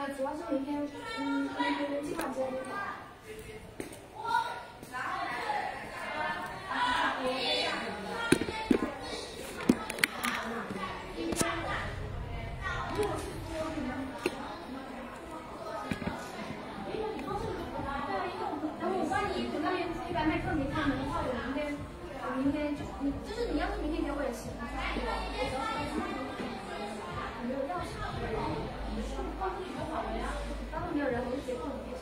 主要是明天，今晚直接就走。然后我帮你那边100麦克没开门的话，我明天就是你要是明天给我也行。没有钥匙。放出去就好了呀。当时没有人，我就直接放里面。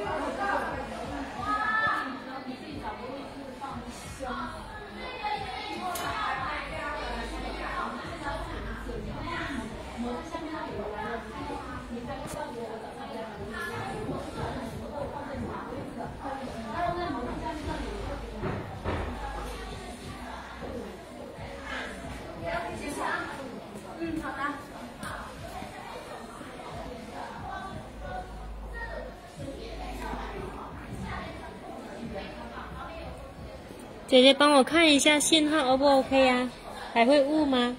你自己找个位置放香。好的。 姐姐帮我看一下信号 O 不 OK 呀？还会雾吗？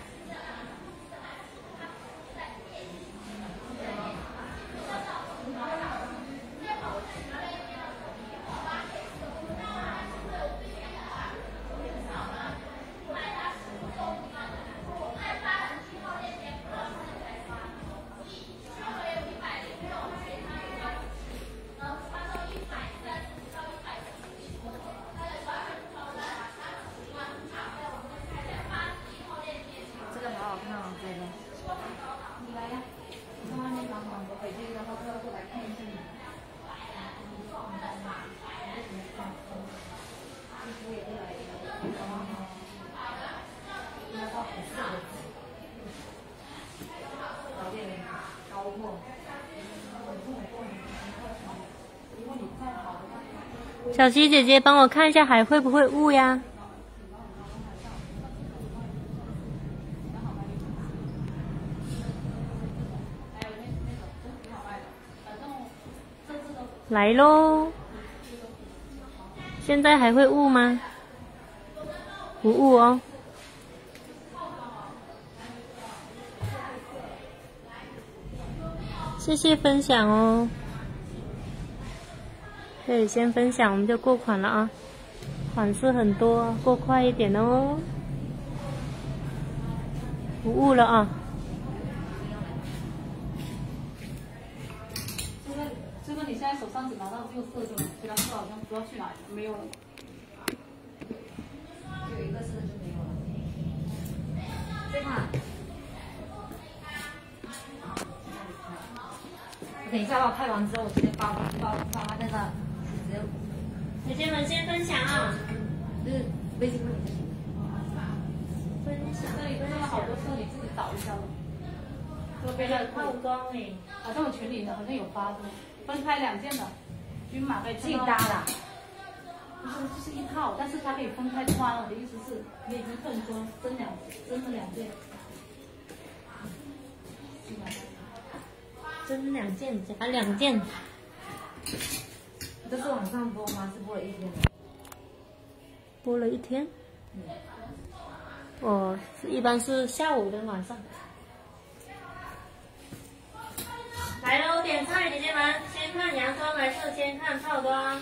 小溪姐姐帮我看一下还会不会雾呀？来喽！现在还会雾吗？不雾哦。谢谢分享哦。可以先分享，我们就过款了啊，款式很多，过快一点哦。不误了啊。 这个你现在手上只拿到6色，就其他色好像不知道去哪里了，没有了。 有一个色就没有了。这个。等一下吧，拍完之后我直接发他在那，直接。 姐姐们先分享啊！ 就是微信里面。 分享。 这里真的好多色，你自己找一下吧。 这边的套装哎， 好像我群里好像有发的，分开2件的，均码可以自己搭的。 不是，这是一套，但是它可以分开穿。我的意思是，可以一份装，真的2件。 真2件加2件。 这是晚上播吗？是播了1天。 播了1天。哦，一般是下午跟晚上。来喽，点菜，姐姐们，先看洋装还是先看套装？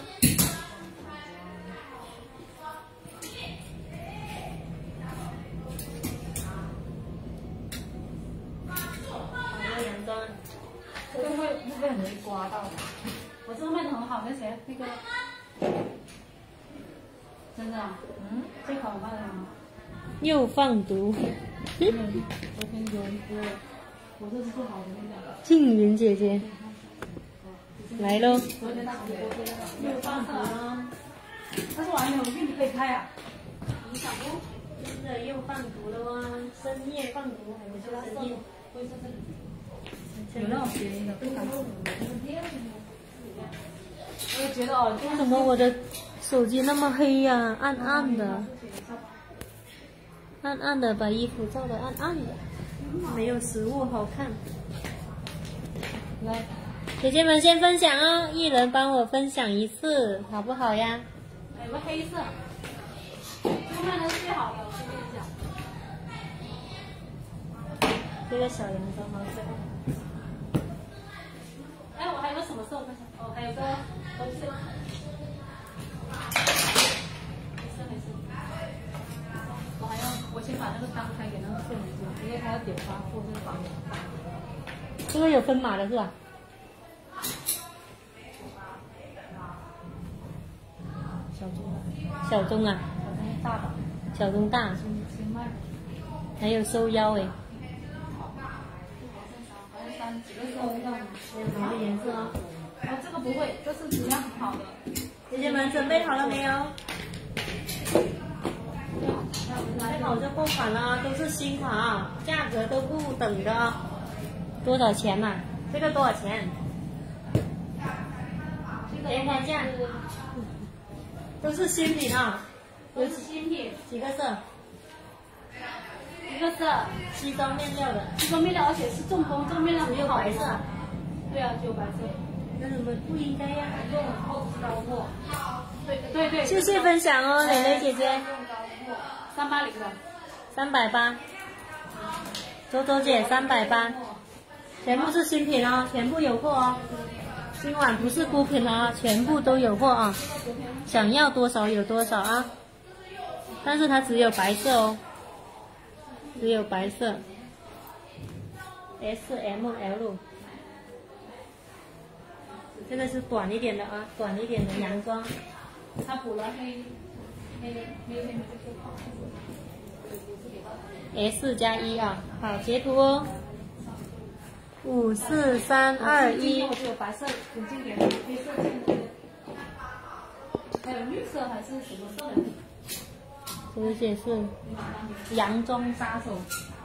洋装。 会不会很容易刮到？我这个卖的很好，那谁那个，真的啊？这款我卖的很好。 又放毒。 昨天有一个，我这是最好的那个。 静云姐姐，来喽。 又放毒了。但是我还没有运气可以开啊。你想不？ 真的又放毒了哇！深夜放毒还不是深夜。 有那种便宜的，我也觉得哦， 为什么我的手机那么黑呀？暗暗的，暗暗的，把衣服照得暗暗的，没有实物好看。来，姐姐们先分享哦，一人帮我分享1次，好不好呀？ 有个黑色，这个卖的是最好的，我跟你讲。 这个小洋装好可爱。 还有个东西。没事。我先把那个单开给那个客人做，因为他要点发货这个房。 这个有分码的是吧？小中啊， 大的， 小中大， 先卖。 还有收腰哎。 几个收腰？ 哪个颜色啊？ 哦，这个不会，这是质量很好的。 姐姐们准备好了没有？买好就购款了啊，都是新款啊，价格都不等的啊。多少钱嘛？这个多少钱？连开价。都是新品啊。 都是新品。 几个色？ 一个是西装面料的。 西装面料，而且是重工，这个面料只有白色。 对啊，只有白色。 那怎么不应该呀？ 用厚高货。对。 谢谢分享哦，蕾蕾姐姐。 380的 ，380。周周姐380，全部是新品哦，全部有货哦。今晚不是孤品了啊，全部都有货啊，想要多少有多少啊。但是它只有白色哦，只有白色。S M L， 这个是短一点的啊，短一点的洋装。 它补了黑。 S+1啊，好截图哦。5、4、3、2、1。 我只有白色很经典的，黑色经典，还有绿色还是什么色的？ 这些是洋装杀手，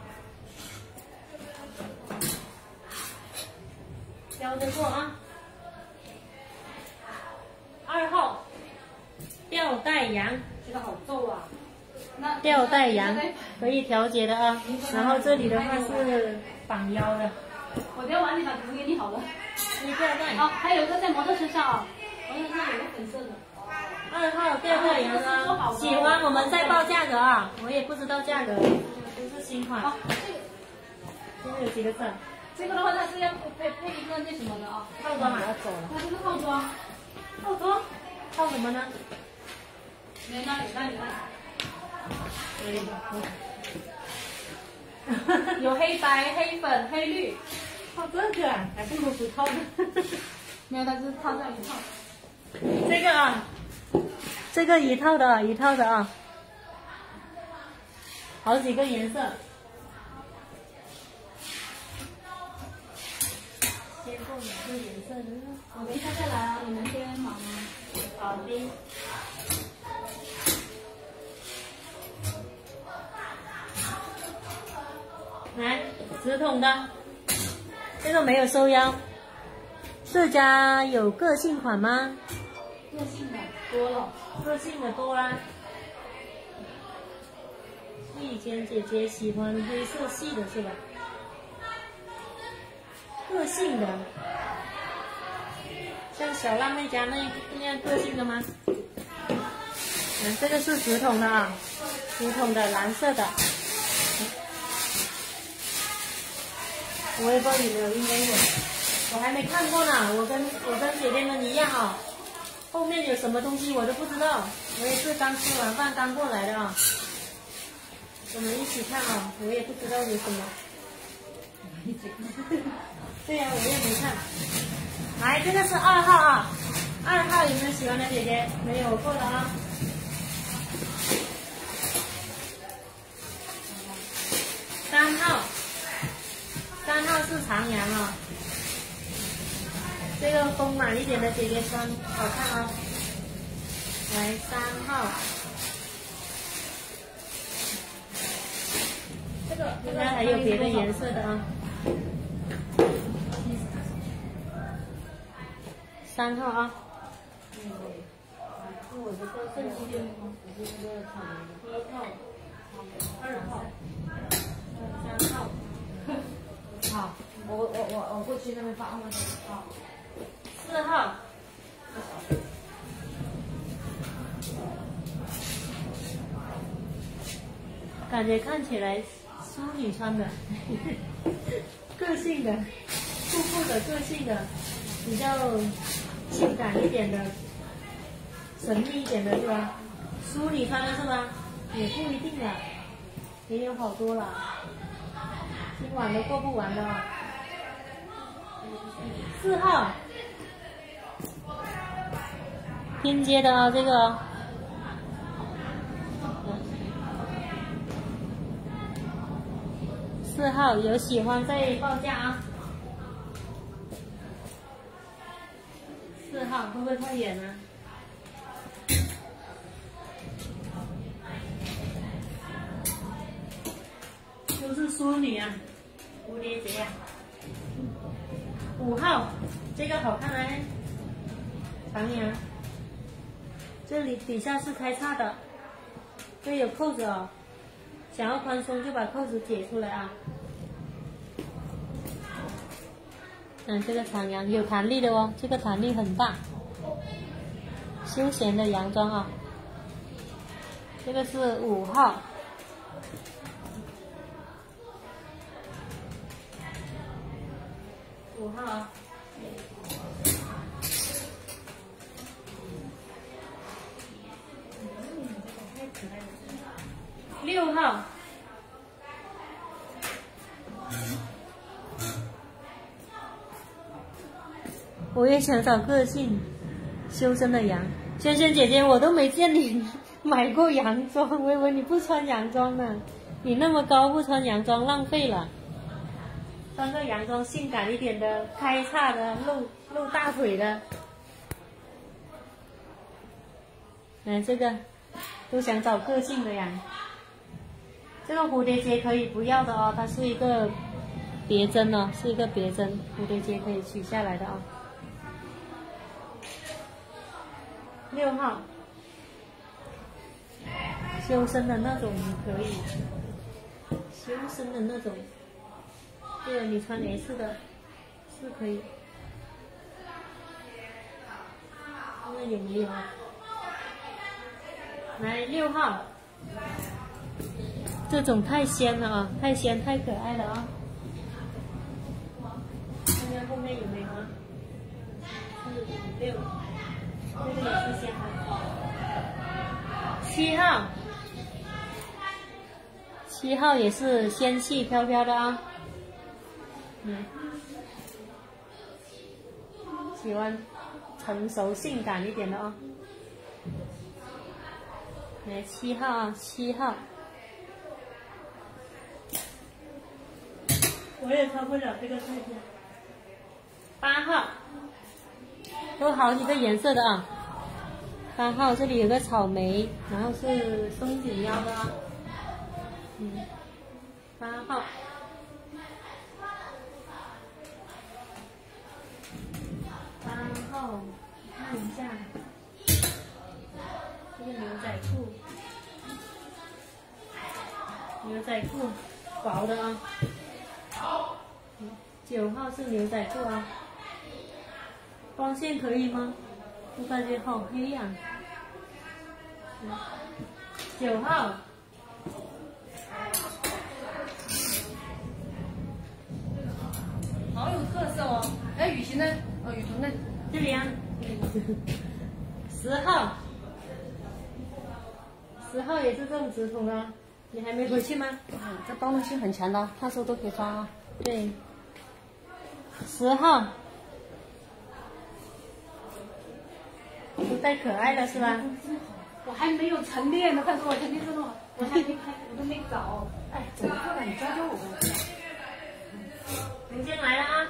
标着过啊。2号吊带羊。 这个好皱啊！ 吊带羊可以调节的啊，然后这里的话是绑腰的。 我等下晚点把图给你好了。 是吊带。 哦，还有一个在模特身上啊，模特身上有个粉色的。 2号吊带羊啊，喜欢我们再报价格啊，我也不知道价格，都是新款。 哦， 这个有几个色？ 这个的话它是要配一个那什么的啊， 套装马上走了。 它这个套装， 套装套什么呢？ 那里。有黑白、黑粉、黑绿。 套这个啊，还是公主套的？ 没有，它是套上一套。 这个啊，这个一套的，一套的啊，好几个颜色。先购哪个颜色的呢？ 我等一下再来啊，你们先忙啊。 好的。 来直筒的，这个没有收腰。这家有个性款吗？ 个性的多了， 个性的多啦。以前姐姐喜欢黑色系的是吧？个性的，像小辣妹家那样个性的吗？这个是直筒的啊，直筒的蓝色的。 微博里面应该有，我还没看过呢。我跟姐姐们一样啊，后面有什么东西我都不知道。我也是刚吃完饭刚过来的啊。我们一起看啊，我也不知道有什么。对呀、我也没看。来，这个是2号啊，2号有没有喜欢的姐姐？没有过了啊。3号。 3号是长洋啊，这个丰满一点的姐姐穿好看啊。来3号，这个还有别的颜色的啊。3号啊。我这个正经的吗？我是那个草莓的。1号、2号、3号。 好，我过去那边放2号。 4号。感觉看起来淑女穿的，个性的，酷酷的个性的，比较性感一点的、神秘一点的是吧？淑女穿的是吧？也不一定了，也有好多了，今晚都过不完的啊。4号，拼接的啊，这个。4号有喜欢再报价啊。4号会不会太远呢？都是淑女啊，蝴蝶结啊。5号，这个好看哎，长阳，这里底下是开叉的，这有扣子哦。想要宽松就把扣子解出来啊。这个长阳有弹力的哦，这个弹力很大，休闲的洋装啊。这个是5号。5号啊。6号。我也想找个性修身的羊。萱萱姐姐，我都没见你买过洋装，我以为你不穿洋装呢。你那么高不穿洋装浪费了，穿个洋装性感一点的，开叉的，露大腿的。这个都想找个性的呀。这个蝴蝶结可以不要的哦，它是一个别针哦，是一个别针，蝴蝶结可以取下来的哦。6号，修身的那种你可以，修身的那种，这个你穿 S 的，是可以。看看有没有啊？来6号。这种太仙了啊，太仙太可爱了啊！看看后面有没有啊？4、5、6，这个也是仙的。7号，7号也是仙气飘飘的啊。喜欢成熟性感一点的啊。来7号啊，7号。我也穿不了这个太仙。8号，都好几个颜色的啊。8号这里有个草莓，然后是松紧腰的啊。8号。8号，看一下，这个牛仔裤，牛仔裤薄的啊。9号是牛仔裤啊，光线可以吗？我感觉好黑呀。9号， 好有特色哦！哎，雨欣呢？哦，雨桐呢？ 这里啊。10号，10号也是这种直筒啊。你还没回去吗？ 这包容性很强的，到时候都可以穿啊。 对。10号，都带可爱的是吧？ 我还没有晨练呢，快说我晨练这种，我还没开，我都没搞。哎，怎么做的？你教教我。 零件来了啊！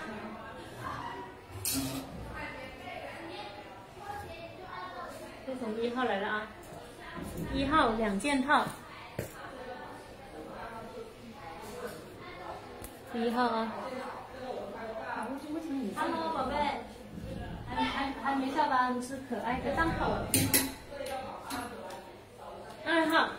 这从1号来了啊！1号2件套。1号啊。 Hello， 宝贝，还没下班， 是可爱的档口。2号，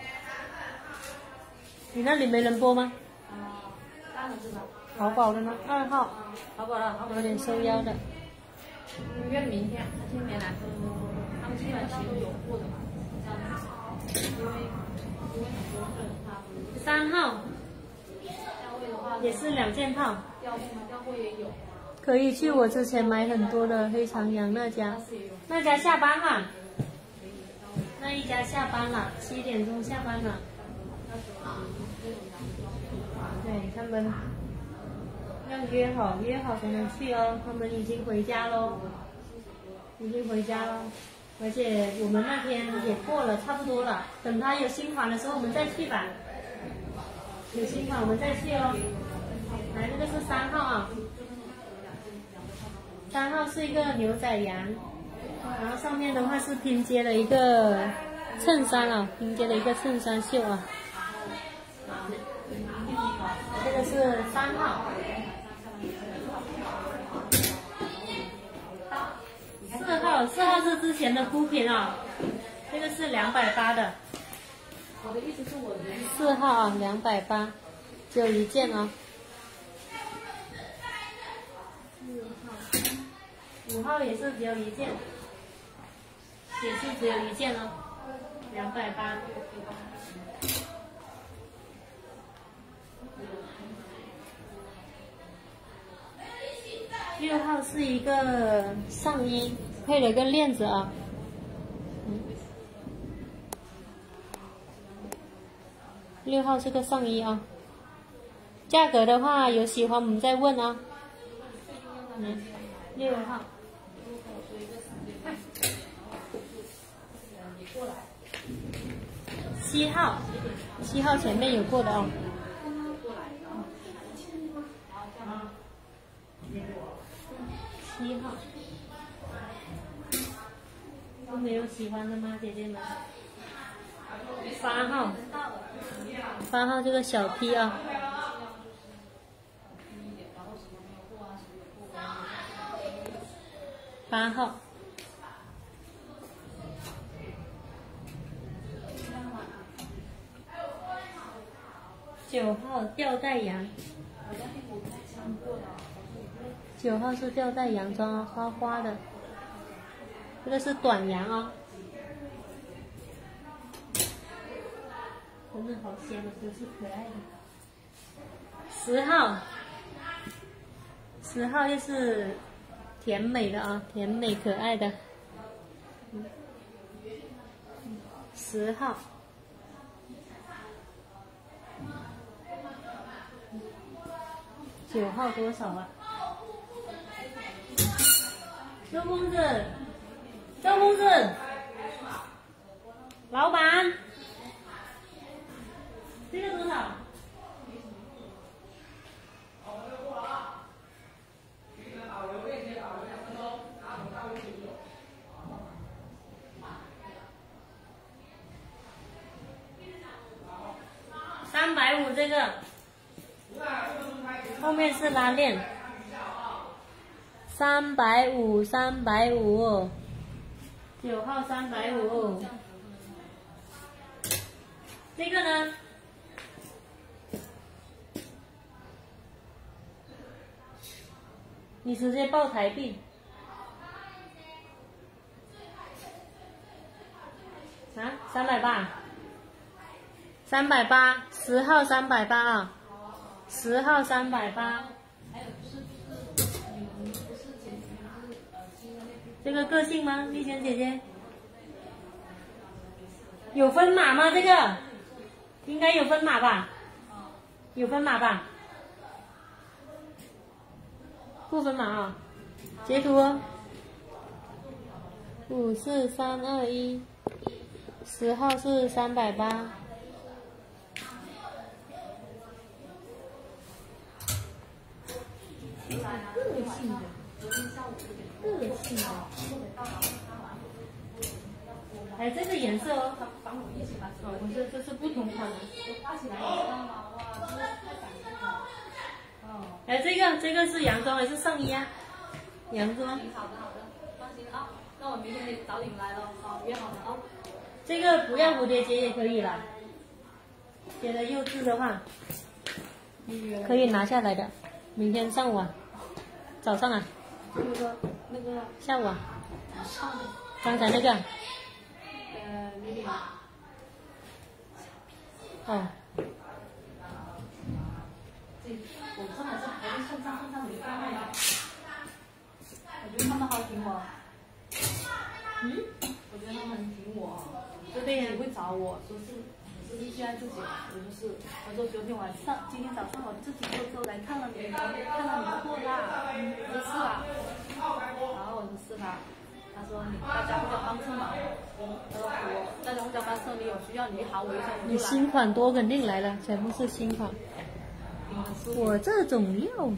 你那里没人播吗？ 当然知道。 淘宝的吗？2号。 淘宝了， 有点收腰的。 约明天，他今天没来，他们今晚其实有货的嘛，因为很多人他 3号。 价位的话也是2件套。 调货吗？调货也有。 可以去我之前买很多的黑长羊那家，那家下班了，那一家下班了，7点钟下班了。对他们要约好才能去哦，他们已经回家喽，已经回家了。而且我们那天也过了，差不多了。等他有新款的时候，我们再去吧。有新款我们再去哦。来，这个是3号啊。3号是一个牛仔羊，然后上面的话是拼接了一个衬衫啊，拼接了一个衬衫袖啊。这个是3号。4号是之前的孤品啊，这个是280的。 我的意思是我的 4号啊，280，只有一件啊。5号也是只有一件，也是只有一件哦，280。6号是一个上衣，配了个链子啊。6号是个上衣啊。价格的话，有喜欢我们再问啊。6号。7号，7号前面有过的哦。7号，都没有喜欢的吗，姐姐们？8号，8号这个小 T 啊。8号。9号吊带羊。9号是吊带洋装啊，花花的。这个是短羊啊，真的好鲜啊，真是可爱的。10号，10号又是甜美的啊，甜美可爱的。10号。9号多少啊？周公子，周公子，老板，这个多少？350这个，后面是拉链。350，350，9号350。这个呢？你直接报台币。啊，380，380，10号380啊，10号380。这个个性吗，丽娟姐姐？有分码吗？这个应该有分码吧？有分码吧？不分码啊，截图哦。54321，10号是380。个性的，哎，这个颜色哦，哦，不是，这是不同款的。哎，这个是洋装还是上衣啊？洋装。 好的，放心啊。那我明天早点来了，好，约好了啊。 这个不要蝴蝶结也可以啦，觉得幼稚的话，可以拿下来的。明天上午啊，早上啊。那个下午啊，刚才那个，哦， 我上来是还是送上没关系。 好挺我。 嗯， 我觉得他们很挺我，就对也会找我说是现在自己，我就是，我说昨天晚上，今天早上我自己偷来看了你的货啦，我说是啊，然后我说是啦，他说你大家互相帮衬嘛，他说大家互相帮衬，你有需要你喊我一声我就来。 你新款多肯定来了，全部是新款。我这种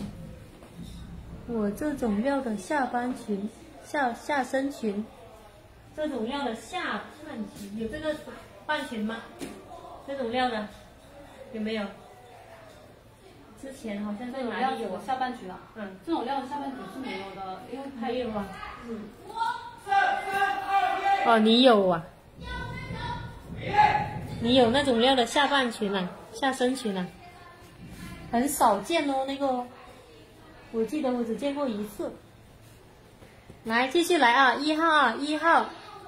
料的下半裙、下身裙，这种料的下半裙有这个半裙吗？这种料的有没有？之前好像在哪里有下半裙啊？ 嗯， 这种料的下半裙是没有的，因为没有啊。 嗯。 哦，你有啊？你有那种料的下半裙啊，下身裙啊？很少见哦，那个，我记得我只见过一次。来，继续来啊，1号啊，1号，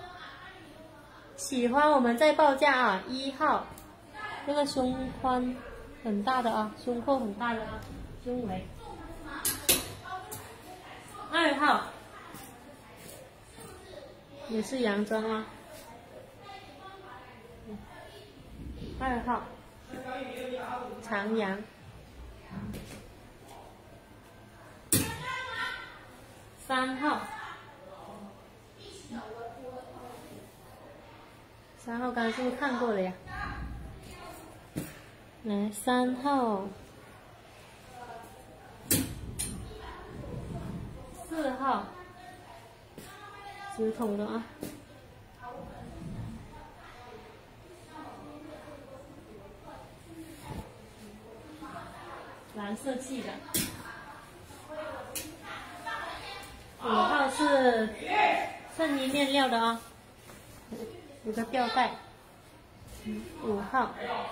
喜欢我们再报价啊，1号，这个胸宽很大的啊，胸扣很大的啊，胸围。2号，也是洋装啊。2号，长洋。3号，3号刚刚是不是看过了呀？来，3号，4号，直筒的啊。蓝色系的。5号是衬衣面料的啊，有个吊带。5号，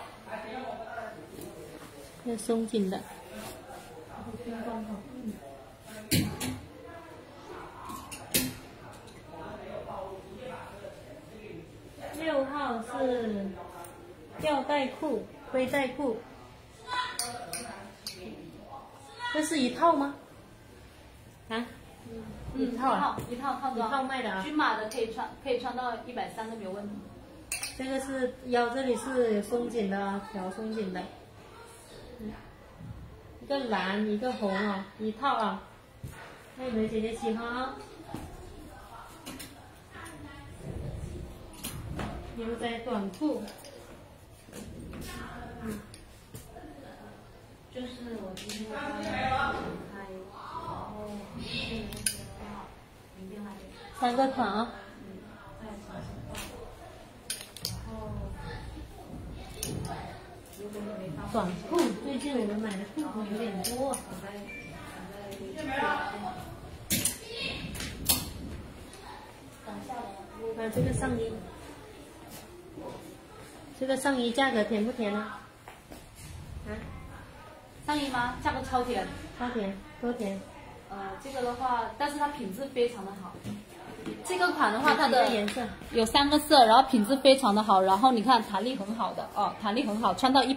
那松紧的。6号是吊带裤、背带裤。这是一套吗？啊？一套啊？ 一套卖的啊。 均码的可以穿到130都没有问题。 这个是腰这里是有松紧的啊，条松紧的。一个蓝，一个红啊，一套啊。看有没有姐姐喜欢啊？牛仔短裤。 就是我今天刚刚开，然后明天还 3个款啊。短裤，最近我们买的裤子有点多。还有这个上衣，这个上衣价格甜不甜呢？啊？ 上衣吗？价格超甜。 超甜，多甜？ 这个的话，但是它品质非常的好。这个款的话，它的颜色有3个色，然后品质非常的好，然后你看弹力很好的哦，弹力很好，穿到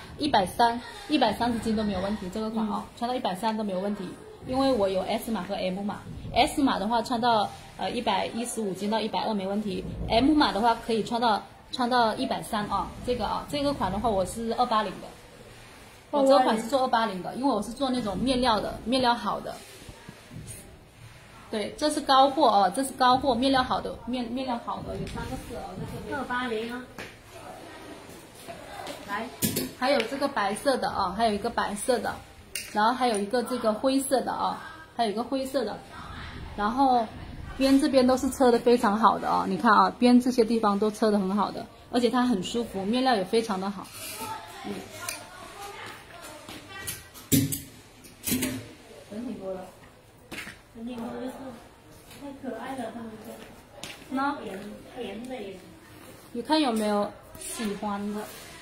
130斤都没有问题。这个款哦，穿到130都没有问题，因为我有 S 码和 M 码。S 码的话穿到115斤到120没问题 ，M 码的话可以穿到130啊。这个款的话我是280的，我这个款是做280的，因为我是做那种面料的，面料好的。对，这是高货哦，这是高货，面料好的，面料好的有3个色哦，在这边。 280啊。 来，还有这个白色的啊，还有一个白色的，然后还有一个这个灰色的啊，还有一个灰色的，然后边这边都是车的非常好的啊，你看啊，边这些地方都车的很好的，而且它很舒服，面料也非常的好。人挺多的。 很挺多就是太可爱了，他们说。 那甜的也。 你看有没有喜欢的？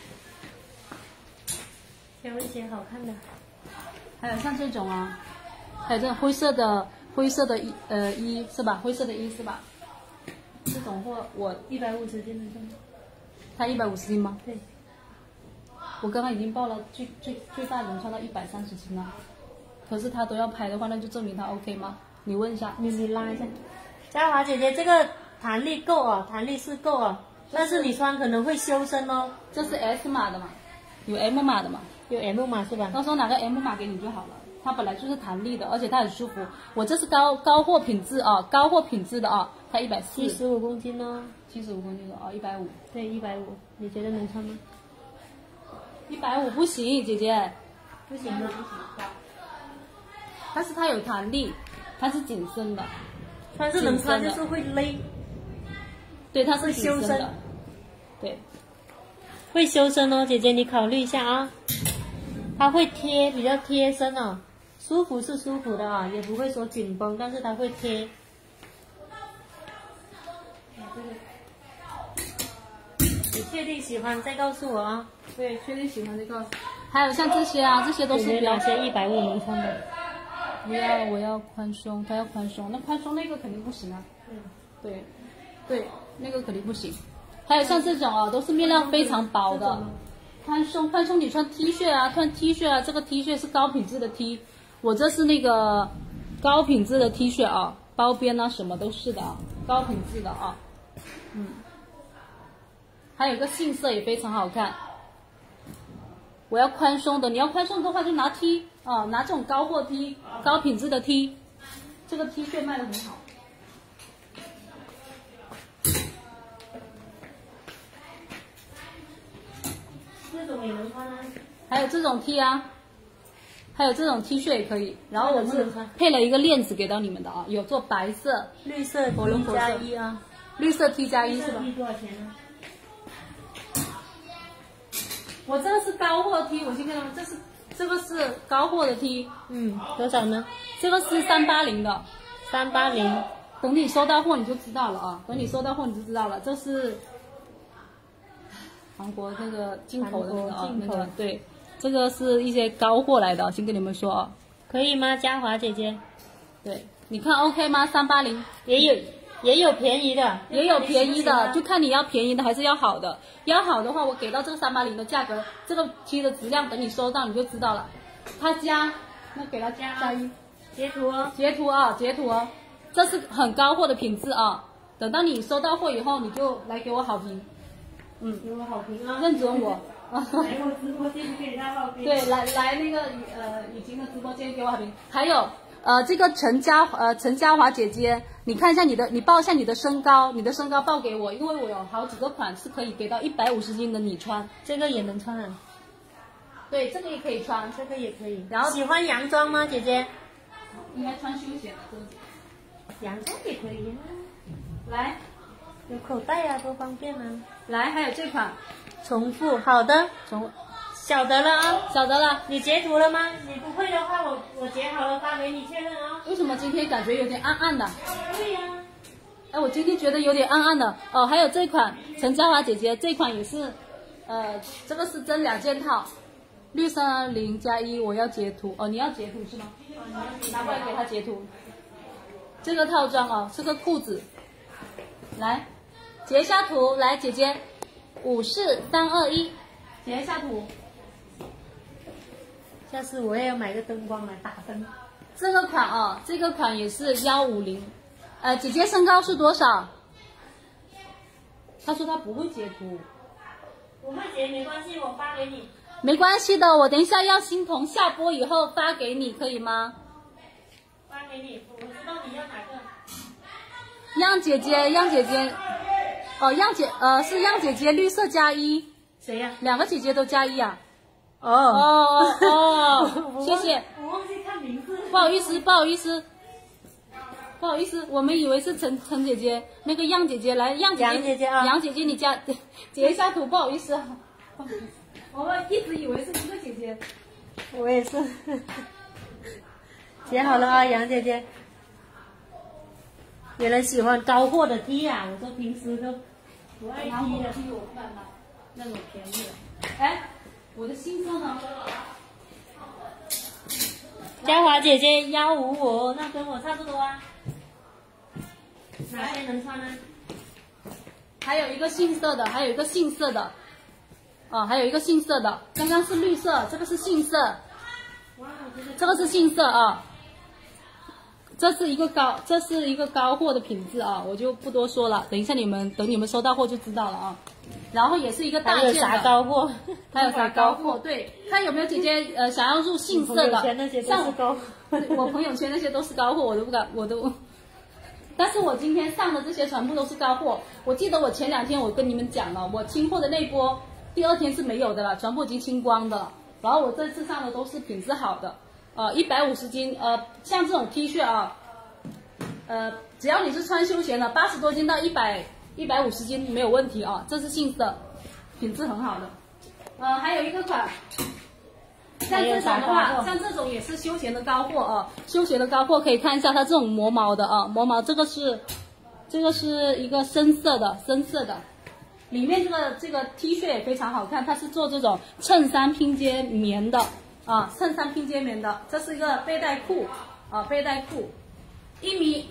挑一些好看的。 还有像这种啊，还有这种灰色的衣是吧？灰色的衣是吧？这种货我 150斤的它150斤吗？ 对。 我刚刚已经报了最大能穿到130斤了，可是他都要拍的话，那就证明他 OK 吗？ 你问一下。 你拉一下。嘉华姐姐，这个弹力够哦，弹力是够哦，但是你穿可能会修身哦。 这是 S 码的嘛，有 M 码的嘛， 有 M 码是吧？ 到时候拿个 M 码给你就好了。它本来就是弹力的，而且它很舒服。我这是高货品质啊，高货品质的啊，它140。 75公斤哦。 75公斤的啊，150。 对，150，你觉得能穿吗 ？150不行，姐姐。 不行的。 但是它有弹力，它是紧身的。 穿是能穿，就是会勒。 对，它是会修身的。对， 会修身哦，姐姐你考虑一下啊。它会贴，比较贴身哦，舒服是舒服的啊，也不会说紧绷，但是它会贴。你确定喜欢再告诉我啊。 对，确定喜欢再告诉。还有像这些啊，这些都是比较哪些150能穿的。 不要，我要宽松，他要宽松，那宽松那个肯定不行啊。对，那个肯定不行。还有像这种啊，都是面料非常薄的，宽松，你穿 T 恤啊，穿 T 恤啊，这个 T 恤是高品质的 T， 我这是那个高品质的 T 恤啊，包边啊什么都是的啊，高品质的啊，还有个杏色也非常好看。我要宽松的，你要宽松的话就拿 T 啊，拿这种高货 T， 高品质的 T， 这个 T 恤卖的很好。 这种也能穿啊。 还有这种 T 啊，还有这种 T 恤也可以。然后我是配了一个链子给到你们的啊，有做白色、 绿色 T+1啊， 绿色 T+1是吧？ 多少钱呢？ 我这个是高货 T， 我先跟他们，这个是高货的 T， 多少呢？ 这个是380的 ，380。 等你收到货你就知道了啊，等你收到货你就知道了，这是韩国那个进口的那个啊，那个对，这个是一些高货来的，先跟你们说啊， 可以吗，嘉华姐姐？ 对，你看 OK 吗？380 也有便宜的， 也有便宜的，就看你要便宜的还是要好的。要好的话，我给到这个380的价格，这个 T 的质量，等你收到你就知道了。它加，那给它加一， 截图哦， 截图哦，这是很高货的品质啊。等到你收到货以后，你就来给我好评， 给我好评啊， 认准我。 来我直播间给他好评。 对，来那个雨晴的直播间给我好评。还有这个陈嘉华姐姐，你看一下你报一下你的身高，报给我，因为我有好几个款是可以给到150斤的你穿， 这个也能穿啊。 对，这个也可以穿， 这个也可以。 然后喜欢洋装吗，姐姐？ 应该穿休闲的这个。 洋装也可以啊。 来， 有口袋啊，多方便啊。 来，还有这款， 重复，好的，晓得了啊， 晓得了。 你截图了吗？你不会的话，我截好了发给你确认啊。 为什么今天感觉有点暗暗的？ 对呀。 哎，我今天觉得有点暗暗的哦。还有这款陈嘉华姐姐，这款也是，这个是真2件套，绿320+1，我要截图哦，你要截图是吗？拿过来给他截图。这个套装哦，这个裤子，来截一下图，来姐姐，5、4、3、2、1，截一下图。 下次我也要买个灯光来打灯。 这个款啊，这个款也是150，姐姐身高是多少？她说她不会截图。 不会截没关系，我发给你。 没关系的，我等一下要欣桐下播以后发给你，可以吗？ 发给你，我知道你要哪个。 样姐姐，哦，是样姐姐绿色+1。 谁呀 ？2个姐姐都+1啊。 哦， 谢谢。 我忘记看名字。 不好意思，我们以为是陈姐姐，那个样姐姐来，杨姐姐啊，杨姐姐你截一下图，不好意思啊，我们一直以为是一个姐姐。 我也是。截好了啊，杨姐姐。有人喜欢高货的 T 啊，我说平时都不爱 T 的。 我不敢买那种便宜的。哎，我的新色呢？ 嘉华姐姐155，那跟我差不多啊。哪些能穿呢？ 还有一个杏色的，哦，还有一个杏色的，刚刚是绿色，这个是杏色，这个是杏色啊。 这是一个高货的品质啊，我就不多说了，等你们收到货就知道了啊。然后也是一个大件的。 还有啥高货？ 还有啥高货？对，看有没有姐姐想要入杏色的， 像我朋友圈那些都是高货，我都。但是我今天上的这些全部都是高货。我记得我前2天我跟你们讲了，我清货的那波，第2天是没有的了，全部已经清光的了。然后我这次上的都是品质好的，150斤，像这种 T 恤啊，只要你是穿休闲的，80多斤到150斤没有问题啊，这是杏色，品质很好的。还有一个款。像这种的话，像这种也是休闲的高货啊，休闲的高货可以看一下它这种磨毛的啊，磨毛这个是一个深色的，里面这个 T 恤也非常好看，它是做这种衬衫拼接棉的啊，衬衫拼接棉的，这是一个背带裤啊，背带裤，1米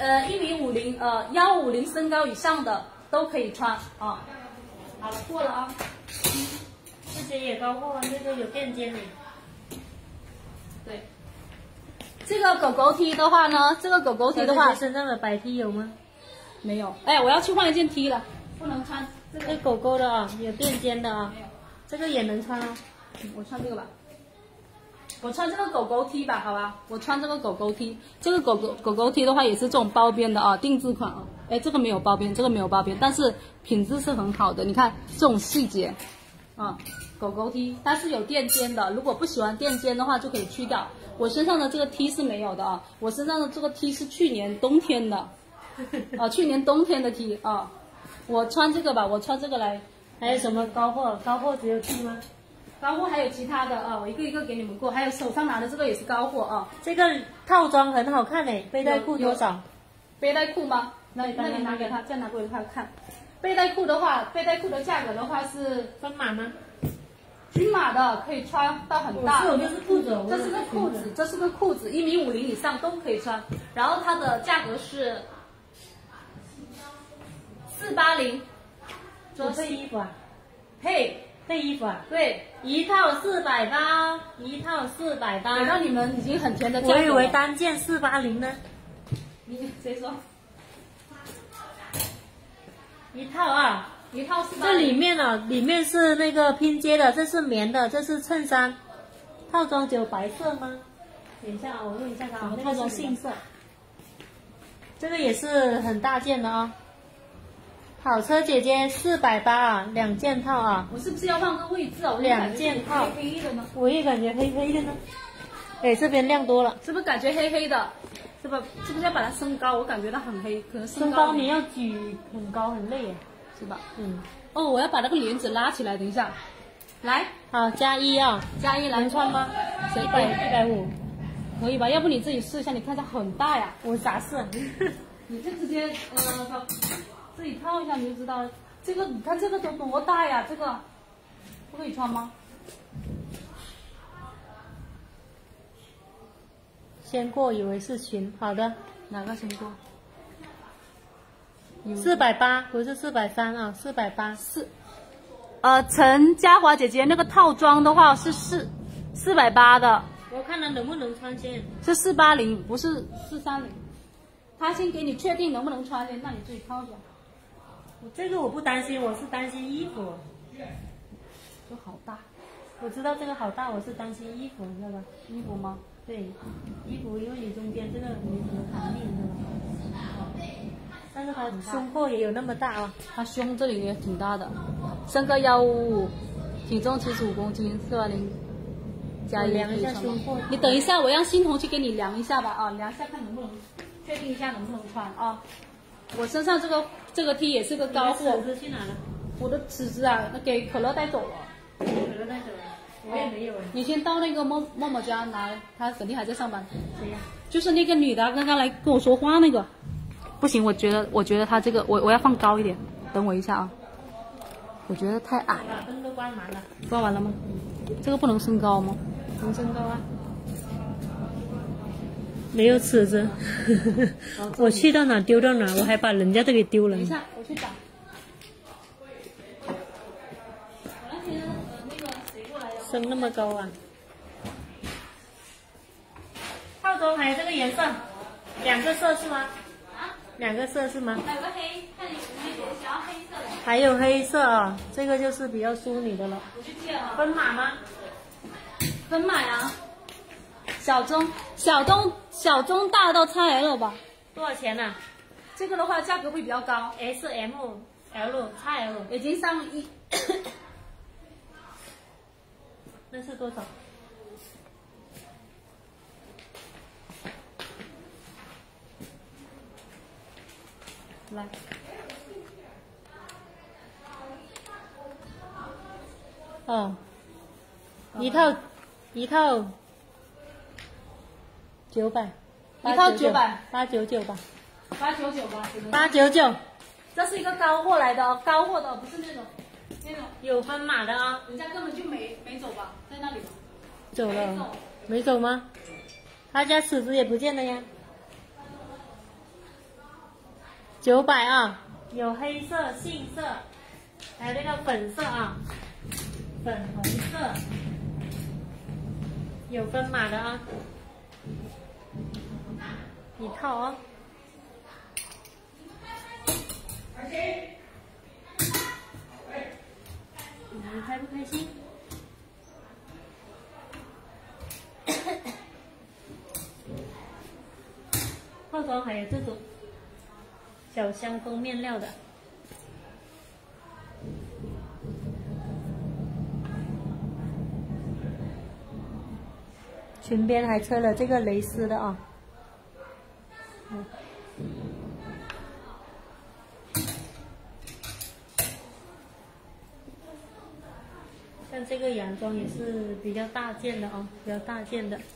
50，150身高以上的都可以穿啊。好了，过了啊。 这些也高货，这个有垫肩的。 对，这个狗狗 T 的话呢， 身上的白 T 有吗？ 没有。哎，我要去换一件 T 了，不能穿这个狗狗的啊，有垫肩的啊，这个也能穿哦。 我穿这个吧，我穿这个狗狗 T 吧，好吧，我穿这个狗狗 T， 这个狗狗 T 的话也是这种包边的啊，定制款啊。哎，这个没有包边，但是品质是很好的，你看这种细节啊。狗狗 T 它是有垫肩的，如果不喜欢垫肩的话就可以去掉。我身上的这个 T 是没有的啊，我身上的这个 T 是去年冬天的，去年冬天的 T 啊。我穿这个吧，我穿这个来。 还有什么高货？高货只有 T 吗？ 高货还有其他的啊，我一个一个给你们过。还有手上拿的这个也是高货啊。 这个套装很好看诶，背带裤多少？ 背带裤吗？那你拿给他，再拿给他看。背带裤的话，背带裤的价格的话是分码吗？ 均码的，可以穿到很大。 这是裤子， 这是个裤子，1米50以上都可以穿。然后它的价格是480。 做配衣服啊？ 配衣服啊？ 对， 一套480，一套480。 给到你们已经很甜的价格了。 我以为单件480呢。 你谁说？ 一套啊？ 一套480。 这里面呢，里面是那个拼接的，这是棉的，这是衬衫。套装只有白色吗？等一下，我问一下他。套装杏色。这个也是很大件的啊。跑车姐姐480啊，2件套啊。 我是不是要换个位置啊？我 2件套。 黑黑的呢。 我也感觉黑黑的呢。哎，这边亮多了， 是不是感觉黑黑的？是不是要把它升高？我感觉它很黑，可能升高你要举很高很累耶， 是吧？ 嗯。 哦，我要把那个帘子拉起来，等一下。来， 好+1啊， +1来。 能穿吗？150。 可以吧？要不你自己试一下，你看一下很大呀。 我咋试？ 你就直接自己套一下你就知道了。这个你看这个都多大呀？这个不可以穿吗？ 先过以为是裙，好的。 哪个先过 ？480，不是430啊，480。 陈嘉华姐姐那个套装的话是480的。 我看他能不能穿先。 是480，不是430。他先给你确定能不能穿先，那你自己套一下。 这个我不担心，我是担心衣服。 这好大。 我知道这个好大，我是担心衣服，你知道吧？ 衣服吗？ 对，衣服因为你中间这个没什么弹力，你知道吧？但是它胸廓也有那么大啊， 它胸这里也挺大的，身高155，体重75公斤，480+1。 量一下胸廓。 你等一下，我让欣彤去给你量一下吧啊，量一下看能不能确定一下能不能穿啊。我身上这个 T 也是个高货。 尺子去哪了？ 我的尺子啊，给可乐带走了。 可乐带走了。我也没有。 你先到那个默默家拿，他肯定还在上班。 谁呀？ 就是那个女的，刚刚来跟我说话那个。不行，我觉得他这个我要放高一点，等我一下啊。我觉得太矮。 灯都关完了。 关完了吗？这个不能升高吗？ 能升高啊。没有尺子，我去到哪丢到哪，我还把人家都给丢了。 等一下，我去找。 升那么高啊！套装还有这个颜色， 两个色是吗？ 啊， 两个色是吗？ 还有个黑，看你有没有想要黑色的。 还有黑色啊，这个就是比较淑女的了。 我去借啊。 分码吗？ 分码呀。小中大到 XL 吧。 多少钱呢？ 这个的话价格会比较高 ？S M L XL， 已经上1。 那是多少？来，哦，一套900， 一套900 899吧 899吧， ，899， 这是一个高货来的哦，高货的，不是那种有分码的啊。 人家根本就没走吧，在那里吧。 走了，没走吗？他家尺子也不见了呀。900啊，有黑色、杏色，还有那个粉色啊，粉红色，有分码的啊，一套哦。你开不开心？套装还有这种小香风面料的，裙边还车了这个蕾丝的啊。像这个洋装也是比较大件的啊，比较大件的。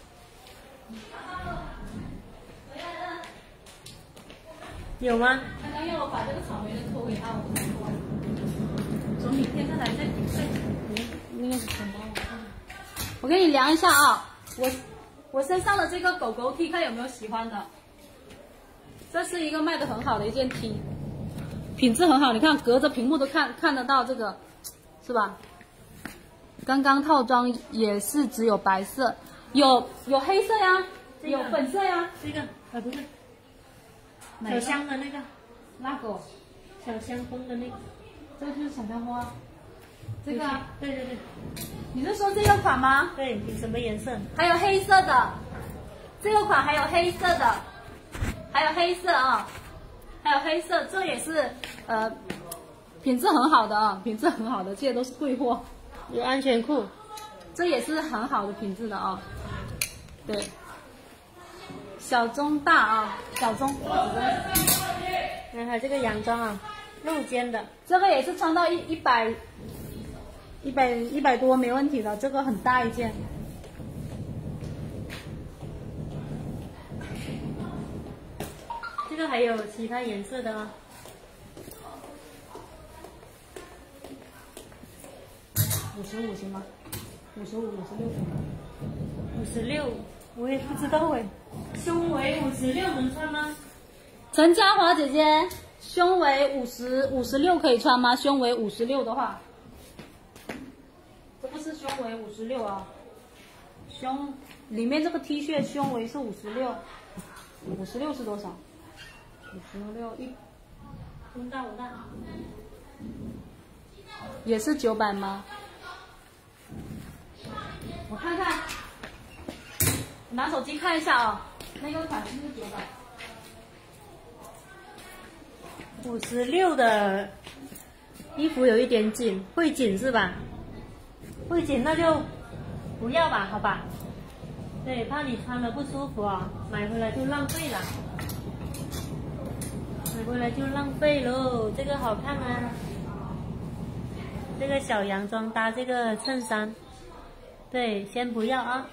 有吗？ 刚刚要我把这个草莓的拖给他，我不敢拖。从你贴上来再那个是什么？我给你量一下啊，我身上的这个狗狗 T 看有没有喜欢的。这是一个卖的很好的一件 T， 品质很好，你看隔着屏幕都看得到这个，是吧？刚刚套装也是只有白色，有黑色呀，有粉色呀。 这个不是。小香的那个， 那个小香风的那个， 这个就是小香花，这个啊， 对对对， 你是说这个款吗？ 对，有什么颜色？ 还有黑色的，这个款还有黑色的，还有黑色啊，还有黑色，这也是品质很好的啊，品质很好的，这些都是贵货。 有安全裤， 这也是很好的品质的啊，对。小中大啊，小中， 还有这个洋装啊，露肩的， 这个也是穿到100多没问题的，这个很大一件。 这个还有其他颜色的啊。 55行吗？55、56。 56，我也不知道哎。胸围56能穿吗？ 陈嘉华姐姐，胸围56可以穿吗？胸围56的话，这个是胸围56啊。胸里面这个 T 恤胸围是56是多少？56 多大？ 也是900吗？我看看，拿手机看一下啊，那个款是不是900？ 56的衣服有一点紧，会紧是吧？会紧那就不要吧，好吧？对，怕你穿了不舒服啊，买回来就浪费了。买回来就浪费喽，这个好看啊！这个小洋装搭这个衬衫，对，先不要啊。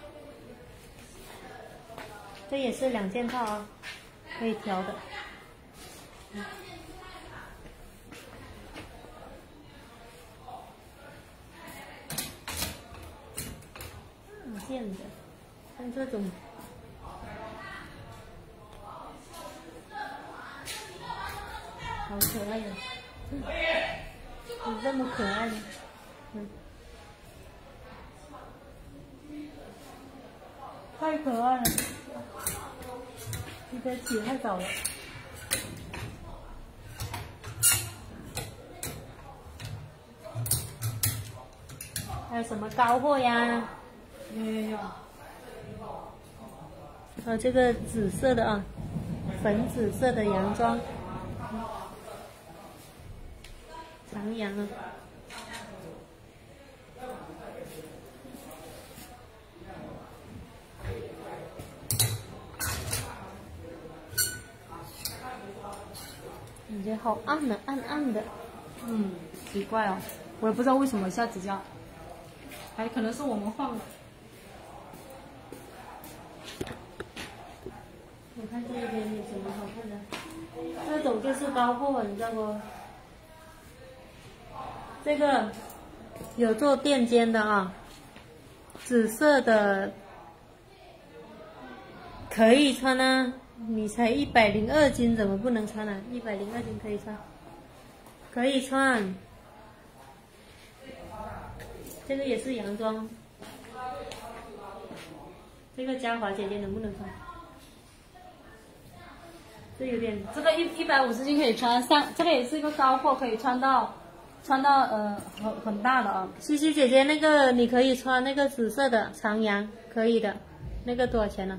这也是2件套啊，可以调的。2件的，像这种。好可爱呀！你这么可爱呢？太可爱了！ 这个起太早了。还有什么高货呀？ 有。 这个紫色的啊，粉紫色的洋装，长洋啊。感觉好暗的，暗暗的。 奇怪哦，我也不知道为什么下指甲，还可能是我们换了。 我看这边有什么好看的？这种就是高货，你知道不？这个有做垫肩的啊，紫色的可以穿啊。你才102斤，怎么不能穿啊？102斤可以穿，可以穿。这个也是洋装，这个嘉华姐姐能不能穿？这有点， 这个150斤可以穿，像这个也是一个高货，可以穿到很大的啊。 西西姐姐，那个你可以穿那个紫色的长洋，可以的，那个多少钱呢？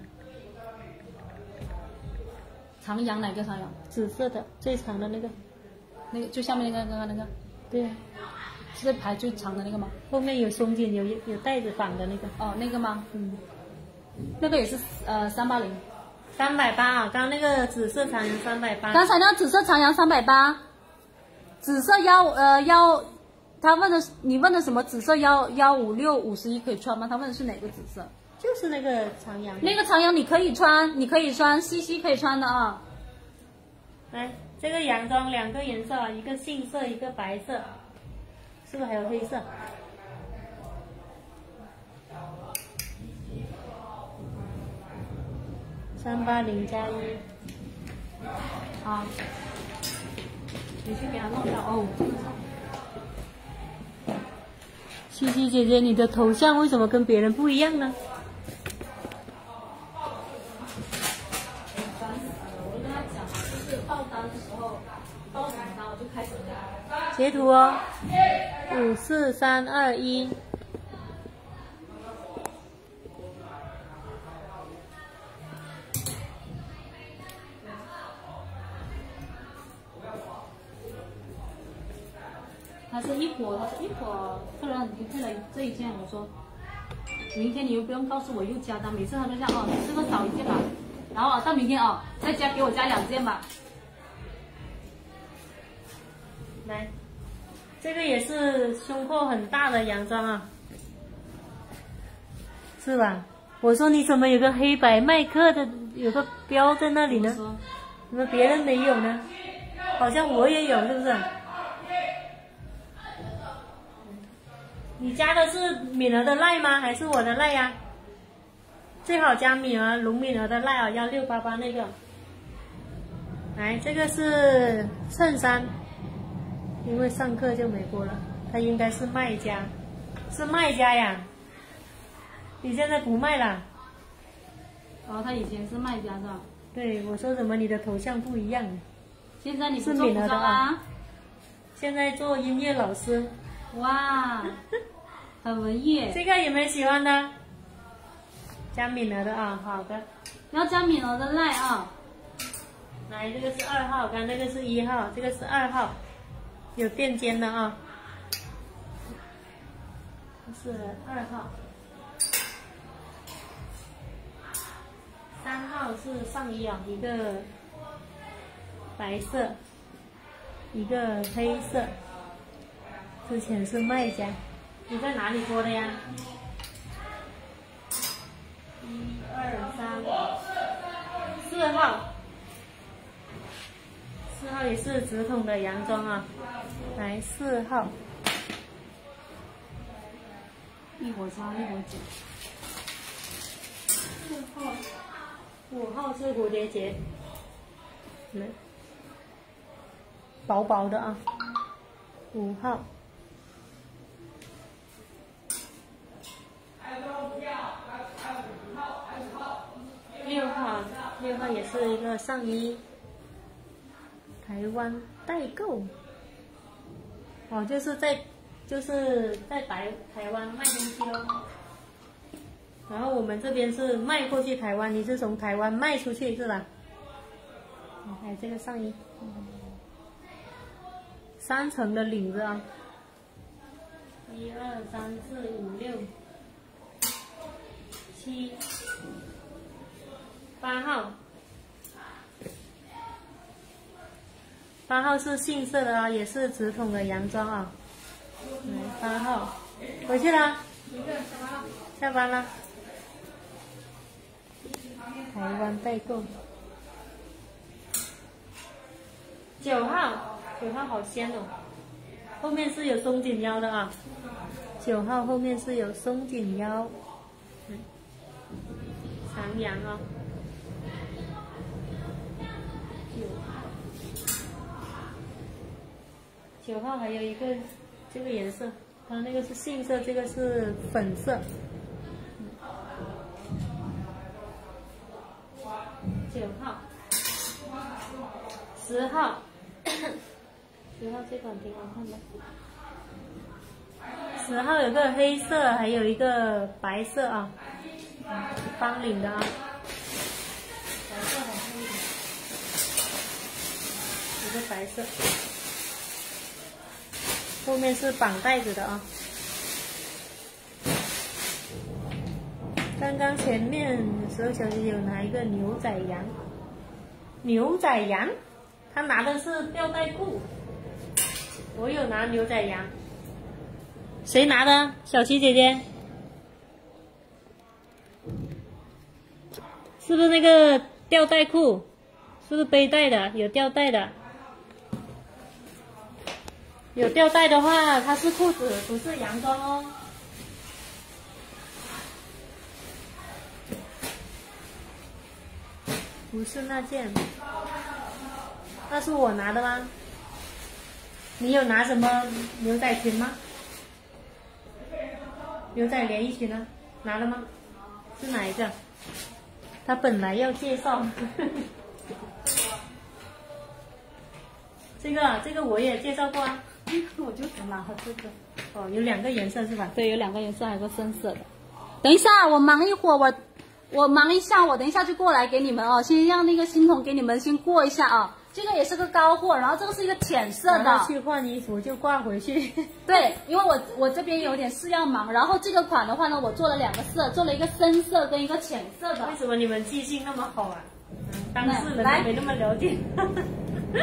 长洋哪个长洋？ 紫色的最长的那个， 那个最下面那个。 对， 是这排最长的那个吗？ 后面有松紧，有带子绑的那个。 哦，那个吗？那个也是380。 380啊，刚刚那个紫色长洋380。 刚才那个紫色长洋380，紫色1他问的你问的什么紫色15651可以穿吗？他问的是哪个紫色？ 就是那个长洋。 那个长洋你可以穿，西西可以穿的啊。 来，这个洋装2个颜色啊，一个杏色，一个白色，是不是还有黑色？380+1。 好，你去给他弄掉哦。 西西姐姐，你的头像为什么跟别人不一样呢？ 我跟他讲，就是报单的时候，报什么单我就开什么单。 截图哦，54321。 他是一会儿，突然你配了这一件，我说明天你又不用告诉我又加单，每次他都这样哦，这个少一件吧，然后到明天哦再给我加2件吧。 来，这个也是胸口很大的洋装啊，是吧？我说你怎么有个黑白麦克的有个标在那里呢？怎么别人没有呢？好像我也有，是不是？你加的是敏儿的赖吗？还是我的赖呀？最好加龙敏儿的赖啊，1688那个。来，这个是衬衫，因为上课就没播了，他应该是卖家，是卖家呀。你现在不卖了？ 哦，他以前是卖家是吧？ 对，我说怎么你的头像不一样？ 现在你不做服装啊？ 现在做音乐老师。 哇，很文艺。 这个有没有喜欢的？加敏儿的啊，好的。 要加敏儿的赖啊。 来，这个是2号，刚刚那个是1号，这个是2号，有垫肩的啊。这是2号。3号是上衣啊，一个白色，一个黑色。之前是卖家，你在哪里播的呀？1、2、3、4号，4号也是直筒的洋装啊。来，4号， 一会儿擦，一会儿剪。 4号，5号是蝴蝶结，薄薄的啊。5号。6号， 6号也是一个上衣，台湾代购。哦，就是在台湾卖东西咯。然后我们这边是卖过去台湾，你是从台湾卖出去是吧？还有这个上衣，3层的领子啊，1、2、3、4、5、6、7、8号，8号是杏色的啊，也是直筒的洋装啊。8号，回去了，下班了。台湾代购。9号，9号好鲜哦，后面是有松紧腰的啊。9号后面是有松紧腰，长洋啊。9号还有一个这个颜色，它那个是杏色，这个是粉色。9号，10号，10号这款挺好看的。10号有个黑色，还有一个白色啊，方领的啊，白色好看一点，一个白色，后面是绑带子的啊。刚刚前面时候小姐有拿一个牛仔洋，牛仔洋，她拿的是吊带裤，我有拿牛仔洋，谁拿的？小琪姐姐，是不是那个吊带裤？是不是背带的？有吊带的，有吊带的话，它是裤子，不是洋装哦。不是那件，那是我拿的吗？你有拿什么牛仔裙吗？牛仔连衣裙呢？拿了吗？是哪一个？他本来要介绍这个我也介绍过啊， 我就只拿了这个。 哦，有2个颜色是吧？ 对，有2个颜色，还有个深色的。等一下，我忙一会儿，我忙一下，我等一下就过来给你们哦。先让那个新彤给你们先过一下啊。这个也是个高货，然后这个是一个浅色的。 去换衣服就挂回去。 对，因为我这边有点事要忙，然后这个款的话呢，我做了2个色，做了一个深色跟一个浅色的。 为什么你们记性那么好啊？当事人都没那么了解。 哎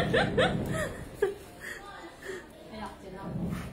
呀，捡到。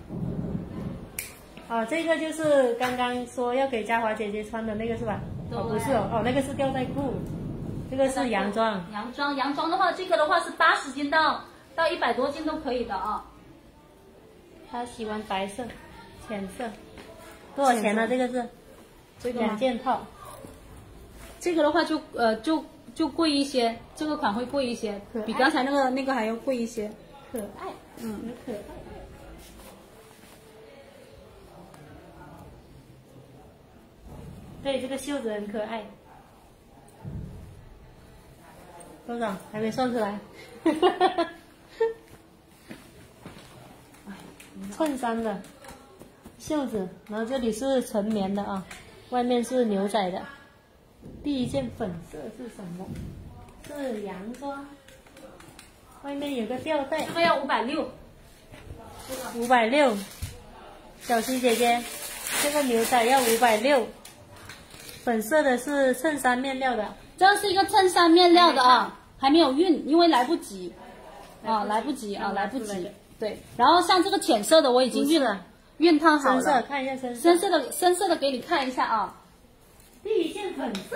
哦，这个就是刚刚说要给嘉华姐姐穿的那个是吧？哦，不是哦，哦，那个是吊带裤，这个是洋装。 洋装的话，这个的话是80斤到100多斤都可以的啊。 他喜欢白色、浅色，多少钱呢？这个是这个 2件套。 这个的话就贵一些，这个款会贵一些，比刚才那个还要贵一些。 可爱，很可爱。对，这个袖子很可爱。多少？还没算出来。衬衫的袖子，然后这里是纯棉的啊，外面是牛仔的。第一件粉色是什么？是洋装，外面有个吊带。 这个要560。 560。小溪姐姐，这个牛仔要560。粉色的是衬衫面料的， 这是一个衬衫面料的啊，还没有熨，因为来不及，来不及。对，然后像这个浅色的我已经熨烫好了。 深色，看一下深色。 深色的给你看一下啊。 第一件粉色，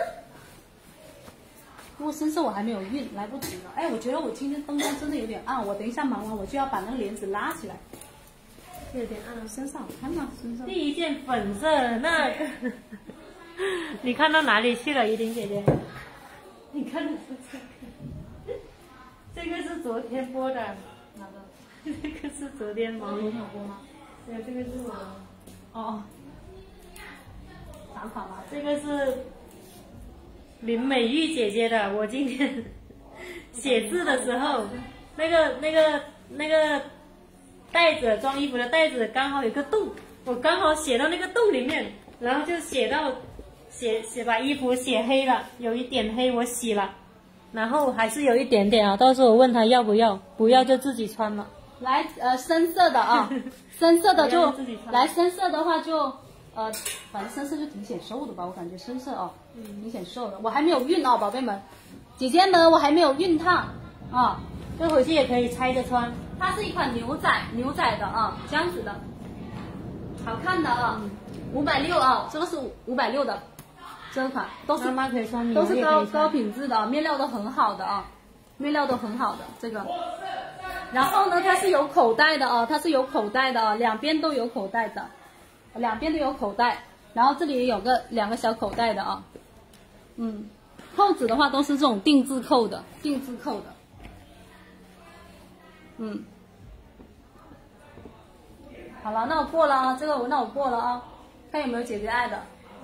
不过深色我还没有熨，来不及了。哎，我觉得我今天灯光真的有点暗，我等一下忙完我就要把那个帘子拉起来。 有点暗， 身上好看吗？身上。 第一件粉色，那个你看到哪里去了，依琳姐姐？你看的是这个是昨天播的， 哪个？ 这个是昨天吗？ 昨天有播吗？ 对，这个是我。 哦。打卡吗？ 这个是林美玉姐姐的。我今天写字的时候，那个袋子装衣服的袋子刚好有个洞，我刚好写到那个洞里面，然后就写把衣服写黑了，有一点黑，我洗了，然后还是有一点点啊。到时候我问他要不要，不要就自己穿了。 来，深色的啊，深色的就自己穿来，深色的话就反正深色就挺显瘦的吧，我感觉深色哦，挺显瘦的。我还没有熨哦，宝贝们，姐姐们，我还没有熨烫啊， 这回去也可以拆着穿。 它是一款牛仔的啊，这样子的，好看的啊，560啊，这个是560的，这款都是妈妈可以穿， 都是你也可以穿高品质的啊，面料都很好的啊，面料都很好的这个。然后呢，它是有口袋的啊，它是有口袋的啊，两边都有口袋的，两边都有口袋，然后这里有两个小口袋的啊，扣子的话都是这种定制扣的，好了，那我过了啊，这个那我过了啊，看有没有姐姐爱的。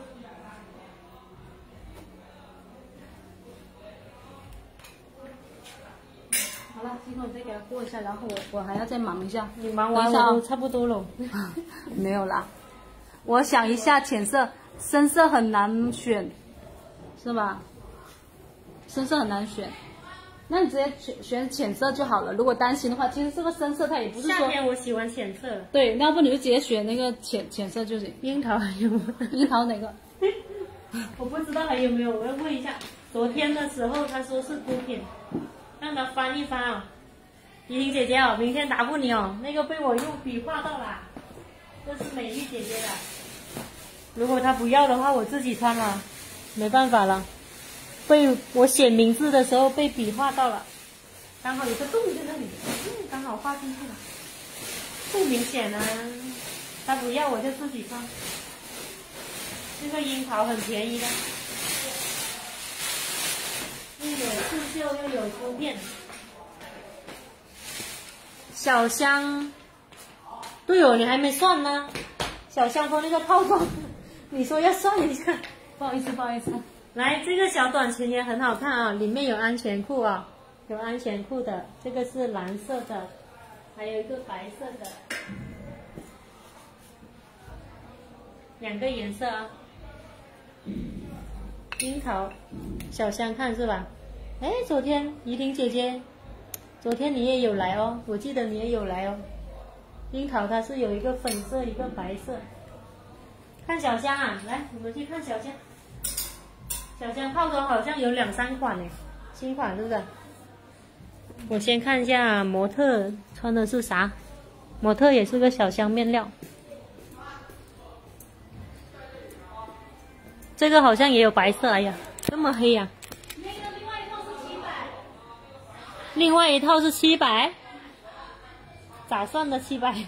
好了，今天我再给他过一下，然后我还要再忙一下。 你忙完等一下啊我都差不多了。 没有啦，我想一下，浅色、深色很难选，是吧？深色很难选，那你直接选浅色就好了。如果担心的话，其实这个深色它也不是夏说天我喜欢浅色， 对，要不你就直接选那个浅色就行。 樱桃还有吗？ 樱桃哪个？ 我不知道还有没有，我要问一下。昨天的时候他说是孤品，让他翻一翻啊。怡婷姐姐哦，明天答复你哦。那个被我用笔画到了，这是美玉姐姐的。如果她不要的话，我自己穿了，没办法了。被我写名字的时候被笔画到了，刚好有个洞在那里，刚好画进去了，不明显啊。她不要我就自己穿。这个樱桃很便宜的，又有刺绣又有珠片。小香，对哦，你还没算呢。小香风那个套装，你说要算一下。 不好意思， 来，这个小短裙也很好看啊，里面有安全裤啊，有安全裤的。这个是蓝色的，还有一个白色的，两个颜色啊。樱桃，小香看是吧？哎，昨天怡婷姐姐，昨天你也有来哦，我记得你也有来哦。樱桃它是有一个粉色，一个白色。看小香啊，来，我们去看小香。小香套装好像有2、3款呢，新款是不是？我先看一下模特穿的是啥，模特也是个小香面料。这个好像也有白色，哎呀，这么黑呀！ 那个另外一套是700。 另外一套是700，咋算的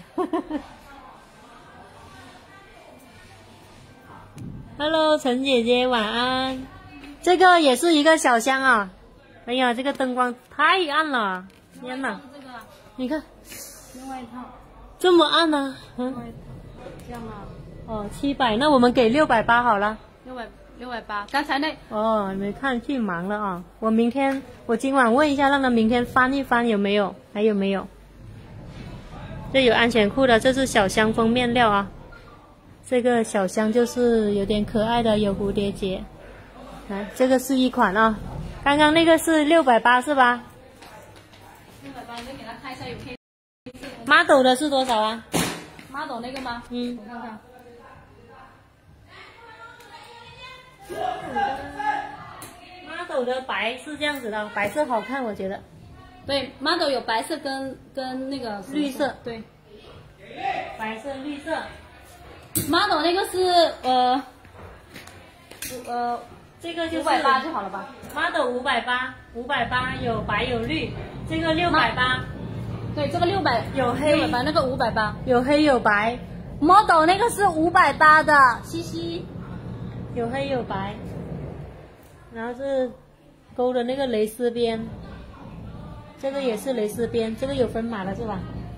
700？Hello， 陈姐姐晚安。这个也是一个小香啊！哎呀，这个灯光太暗了，天哪！ 这个你看， 另外一套， 这么暗呢、 另外一套，这样啊， 哦，700，那我们给680好了。 680，刚才那哦，没看去忙了啊！我今晚问一下，让他明天翻一翻有没有，还有没有？这有安全裤的，这是小香风面料啊。这个小香就是有点可爱的，有蝴蝶结。来，这个是一款啊，刚刚那个是680是吧 680，你给他看一下有配 ？model 的是多少啊 model 那个吗？ 嗯， 我看看。 model 的白是这样子的，白色好看，我觉得。 对 ，model 有白色跟那个绿色， 对白色、绿色。 ，model 那个是这个就是 580就好了吧 model 580有白有绿，这个680， 对，这个600 有黑 680，那个580。 有黑有白， model 那个是580的，西西。 有黑有白，然后是勾的那个蕾丝边，这个也是蕾丝边，这个有分码的是吧？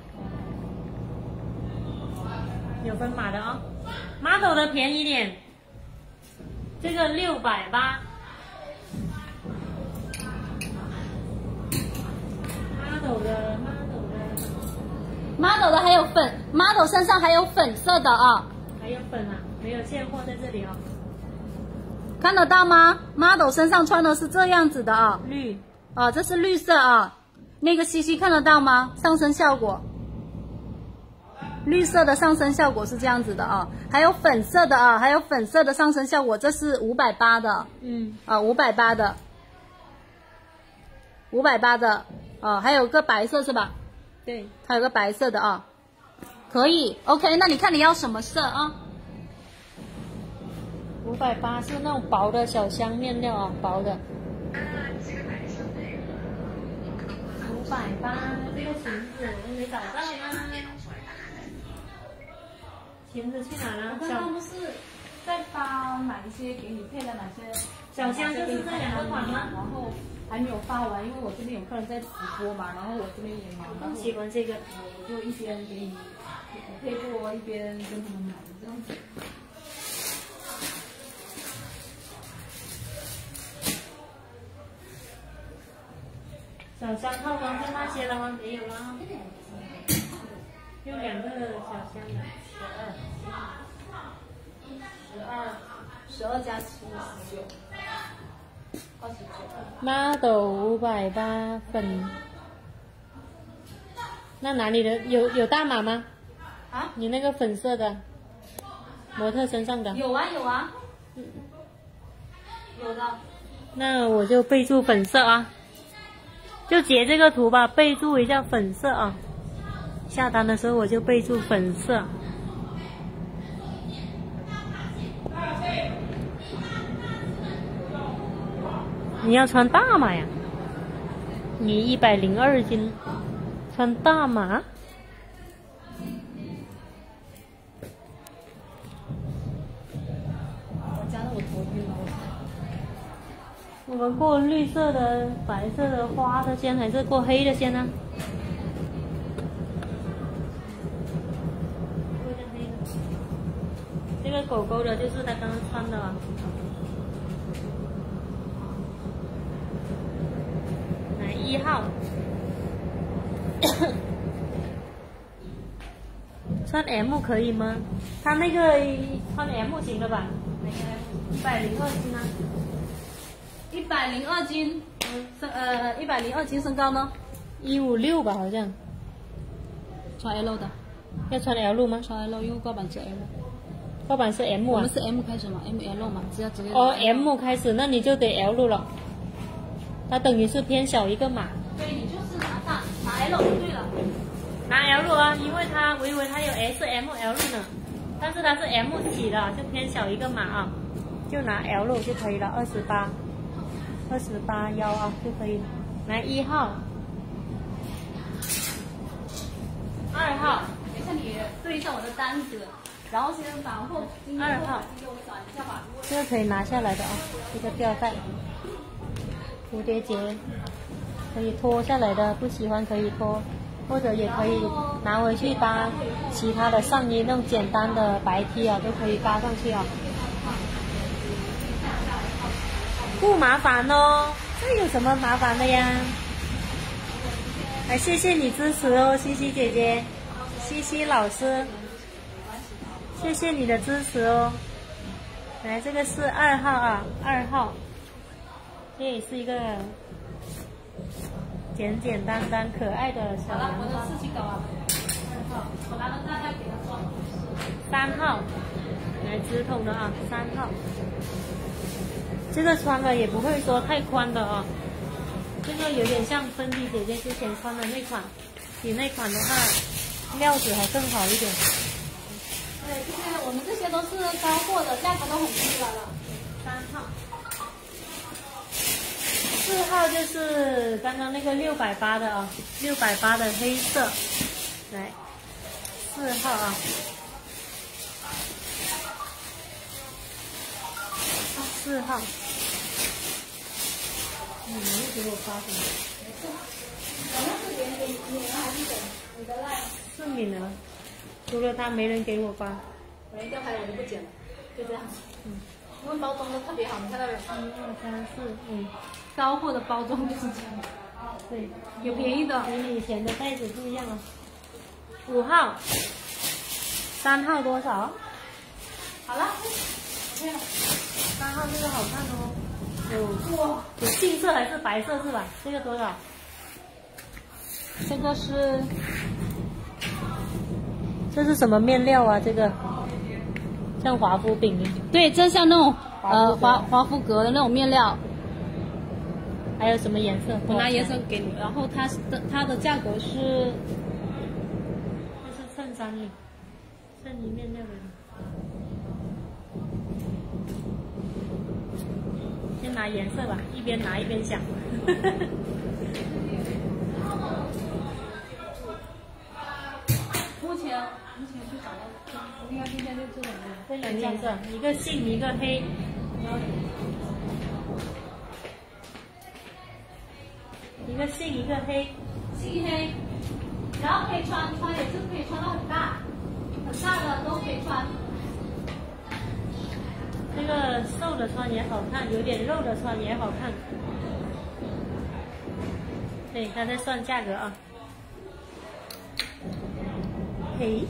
有分码的啊、model 的便宜点，这个680， model 的还有粉 ，model 身上还有粉色的啊， 还有粉啊，没有现货在这里哦。 看得到吗 ？model 身上穿的是这样子的啊， 绿啊，这是绿色啊，那个西西看得到吗？上身效果，绿色的上身效果是这样子的啊，还有粉色的啊，还有粉色的上身效果，这是580的，啊，580的，580的，啊，还有个白色是吧？ 对， 还有个白色的啊，可以 ，OK， 那你看你要什么色啊 580是那种薄的小香面料啊，薄的。580这个裙子我没找到呢，裙子去哪了？ 我刚刚不是在发哪一些给你配的哪些？ 小香就是这2个款吗？ 然后还没有发完，因为我这边有客人在直播嘛，然后我这边也忙，然后喜欢这个， 我就一边给你配货，一边跟他们买这样子。 小香套装就那些了吗？没有了，用2个小香的 12加7 19 ，model 580粉，那哪里的有大码吗？ 啊？ 你那个粉色的，模特身上的。 有啊有啊，有的。 那我就备注粉色啊，就截这个图吧，备注一下粉色啊。下单的时候我就备注粉色。你要穿大码呀？你102斤，穿大码？ 我加的我头晕了， 我们过绿色的、白色的花的线，还是过黑的线呢？过一下黑的。这个狗狗的就是他刚刚穿的啊。来1号，穿 M 可以吗？他那个穿 M 行了吧？102斤啊。 102斤，102斤身高呢 156吧，好像。 穿 L 的， 要穿 L 吗？ 穿 L，因为挂板是 L。 挂板是 M 啊。 我们是 M 开始嘛，ML 嘛，只要直接。 哦 ，M 开始，那你就得 L 了。它等于是偏小一个码。 对，你就是拿 L 就对了。 拿 L 啊，因为我以为它有 S、M、L 呢，但是它是 M 起的，就偏小一个码啊，就拿 L 就可以了，28腰啊就可以了。来1号，2号， 等一下你对一下我的单子，然后先把货 2号给我转一下吧。 这个可以拿下来的啊，这个吊带，蝴蝶结，可以脱下来的，不喜欢可以脱。或者也可以拿回去搭其他的上衣，那种简单的白 T 啊，都可以搭上去啊，不麻烦哦。这有什么麻烦的呀？来，谢谢你支持哦，西西姐姐，西西老师，谢谢你的支持哦。来，这个是2号啊，2号，这也是一个简简单单可爱的小好了， 洋我的装。 事情搞完了。2号，我拿了大概给他装。 3号，来直筒的啊，3号。这个穿了也不会说太宽的啊，这个有点像芬迪姐姐之前穿的那款，比那款的话料子还更好一点。 对，现在我们这些都是高货的，价格都很低了。 3号。4号就是刚刚那个680的啊，680的黑色，来，4号啊，4号，你没有给我发什么？是你呢，除了他没人给我发。 我一掉开我就不剪了，就这样子。因为包装都特别好，你看到没有？1、2、3、4、5，高货的包装就是这样。 对， 有便宜的。 比你以前的袋子不一样了。5号，3号多少？ 好了 ，3号这个好看哦。有杏色还是白色是吧？这个多少？ 这个是， 这是什么面料啊？这个像华夫饼。 对，这像那种华夫格的那种面料。 还有什么颜色？ 我拿颜色给你，然后它的价格是， 这是衬衫里，衬衣面料的。先拿颜色吧，一边拿一边想。 目前就找到，应该今天就这两个。 这两个颜色，一个杏，一个黑。一个杏，一个黑， 杏黑，然后可以穿也是可以穿到很大的都可以穿。 这个瘦的穿也好看，有点肉的穿也好看。对，他在算价格啊。嘿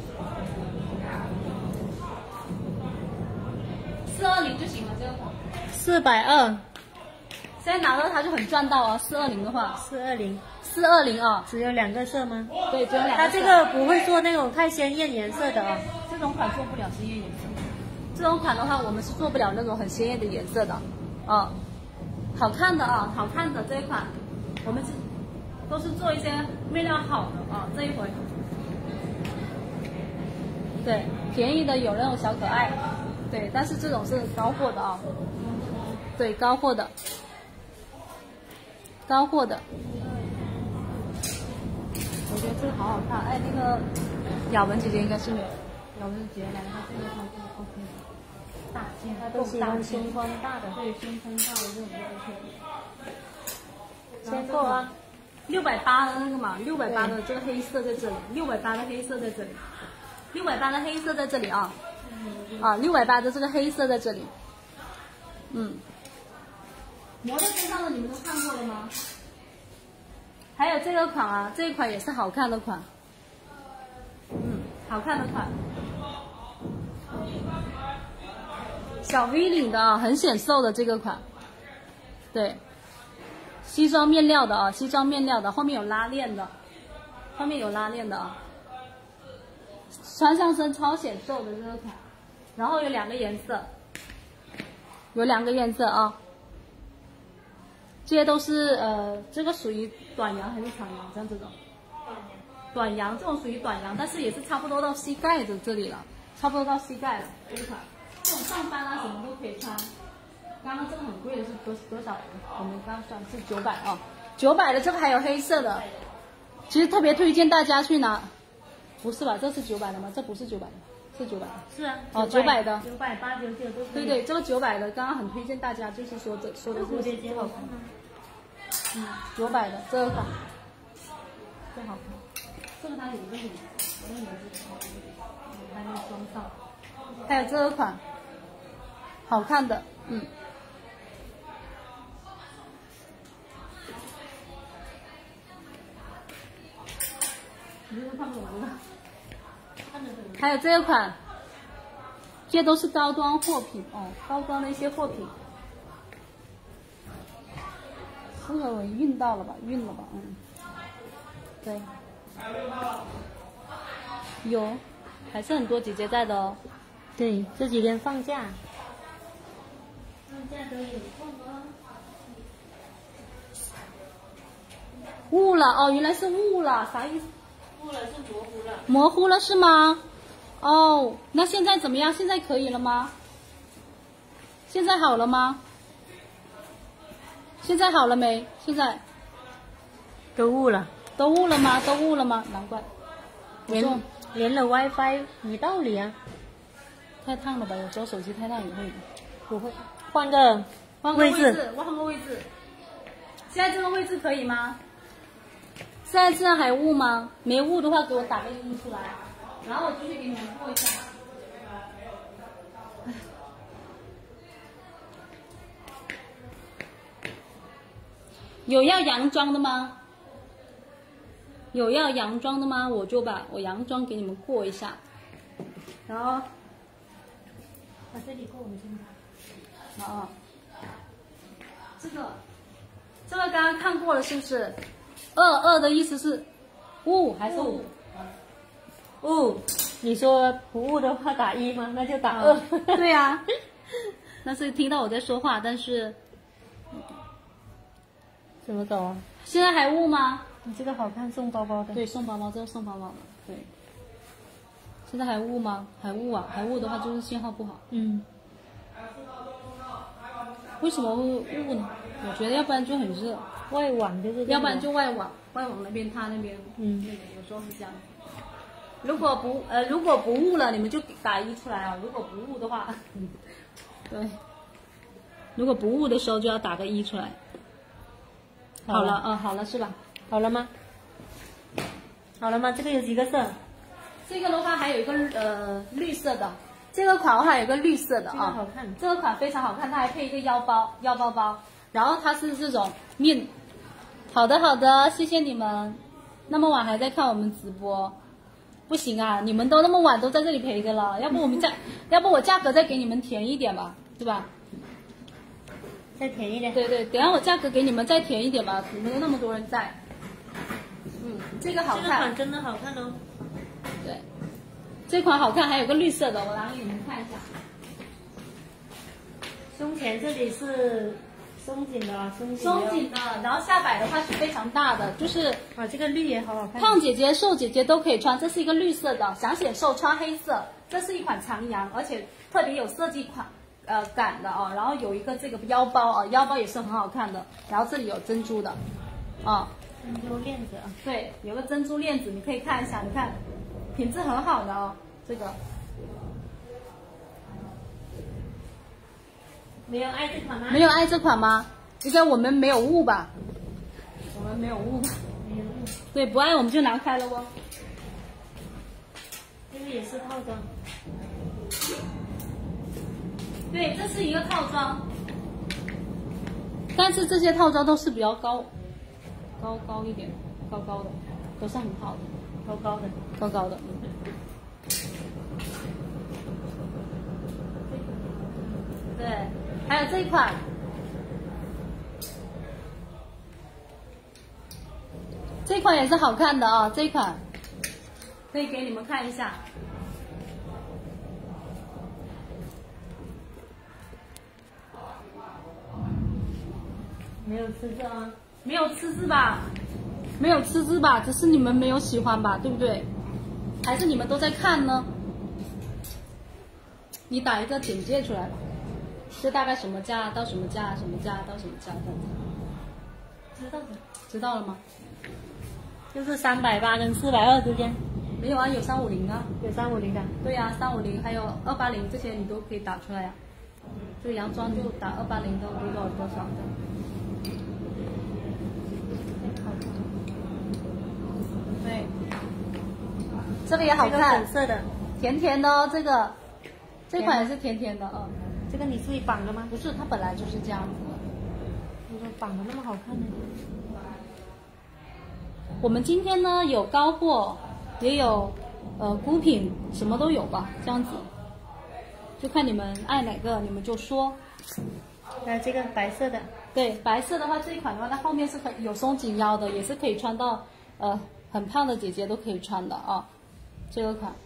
420就行了，这个款。 420。 现在拿到它就很赚到啊！420的话，420啊， 只有2个色吗？ 对，只有2个色。 它这个不会做那种太鲜艳颜色的啊， 这种款做不了鲜艳颜色。这种款的话，我们是做不了那种很鲜艳的颜色的，啊，好看的啊，好看的这一款，我们都是做一些面料好的啊，这一回。对，便宜的有那种小可爱，对，但是这种是高货的啊，对，高货的。我觉得这个好好看，哎，那个雅文姐姐应该是没有，雅文姐姐来她这个她就 OK 的，大件， 她都喜欢胸宽大的， 对，胸宽大的这种就 OK。 先购啊 ，680的那个嘛，680的这个黑色在这里，680的黑色在这里，680的黑色在这里啊，啊，680的这个黑色在这里，磨在身上的你们都看过了吗？还有这个款啊，这一款也是好看的款，好看的款，小 V 领的啊，很显瘦的这个款，对，西装面料的啊，西装面料的，后面有拉链的，啊，穿上身超显瘦的这个款，然后有2个颜色，啊。这些都是这个属于短羊还是长羊？像这种短羊，这种属于短羊，但是也是差不多到膝盖的这里了，差不多到膝盖了。这一款，这种上班啊什么都可以穿。刚刚这个很贵的是多少？我们刚算是900啊，900的这个还有黑色的，其实特别推荐大家去拿。不是吧？这是900的吗？这不是900的。是900的， 是啊， 哦，900的 ，900、899都可以。 对，这个900的，刚刚很推荐大家，就是说的是蝴蝶结好看 ，900的这个款最好看，这个它有一个领子，还没装上，还有这个款，好看的，你是不是看不懂这个？还有这个款，这些都是高端货品哦，高端的一些货品。这个我运了吧，对，有，还是很多姐姐在的哦。 对，这几天放假都有空哦。 雾了哦，原来是雾了，啥意思？ 雾了是模糊了。 模糊了是吗？哦，那现在怎么样？现在可以了吗？现在好了吗？现在好了没？现在都雾了。 都雾了吗？都雾了吗？难怪。 连了 WiFi 没道理啊。 太烫了吧？有时候手机太烫也会。 不会。换个位置。 换个位置。现在这个位置可以吗？现在这样还雾吗？没雾的话，给我打个1出来，然后我继续给你们过一下。有要洋装的吗？ 有要洋装的吗？我就把我洋装给你们过一下，然后把这里过我们先看。 哦，这个刚刚看过了是不是？22的意思是误还是误？ 误，你说不误的话打1吗？那就打2。 对呀、那是听到我在说话，但是怎么搞啊？ 现在还误吗？ 你这个好看，送包包的。 对，送包包，这个送包包的。对，现在还误吗？还误啊？还误的话就是信号不好。 嗯， 为什么会误呢？我觉得要不然就很热， 外网就是这样的， 要不然就外网那边它那边那个有时候是这样。如果不误了，你们就打1出来啊。如果不误的话，对，如果不误的时候就要打个1出来。好了，好了是吧？ 好了吗？好了吗？这个有几个色？ 这个的话还有一个绿色的，这个款的话有一个绿色的这个啊， 好看这个款非常好看，它还配一个腰包，然后它是这种面。好的，谢谢你们。那么晚还在看我们直播，不行啊，你们都那么晚都在这里陪着了，要不我价格再给你们甜一点吧，对吧？ 再甜一点。 对，等下我价格给你们再甜一点吧，你们有那么多人在。这个好这个看， 款真的好看哦。 对，这款好看，还有个绿色的，我拿给你们看一下。 胸前这里是松紧的， 松紧的，然后下摆的话是非常大的，就是啊，这个绿也好好看。 胖姐姐、瘦姐姐都可以穿。这是一个绿色的，想显瘦穿黑色。这是一款长洋，而且特别有设计感的啊。然后有一个这个腰包啊，腰包也是很好看的。然后这里有珍珠的，啊， 珍珠链子啊。 对，有个珍珠链子，你可以看一下，你看品质很好的哦，这个。 没有爱这款吗？ 没有爱这款吗？应该我们没有误吧？我们没有误吧？ 没有误。 对，不爱我们就拿开了哦。 这个也是套装。 对，这是一个套装，但是这些套装都是比较高一点，高的，都是很好的，高高的。对，还有这一款，这款也是好看的啊，这一款可以给你们看一下。 没有吃字啊？ 没有吃字吧？没有吃字吧？只是你们没有喜欢吧，对不对？还是你们都在看呢？你打一个简介出来吧，这大概什么价到什么价，什么价到什么价这样子。 知道的。 知道了吗？ 就是380跟420之间。 没有啊，有350啊。 有350的。 对呀、350还有280这些你都可以打出来呀、这个洋装就打280到多少的。对，这个也好这个看粉，色的。 甜甜的哦，这款也是甜甜的， 这个你自己绑的吗？ 不是，它本来就是这样子的。 你说绑的那么好看呢？ 我们今天呢有高货，也有孤品，什么都有吧，这样子，就看你们爱哪个，你们就说。 还有这个白色的。 对，白色的话这一款的话，它后面是有松紧腰的，也是可以穿到很胖的姐姐都可以穿的啊，这个款。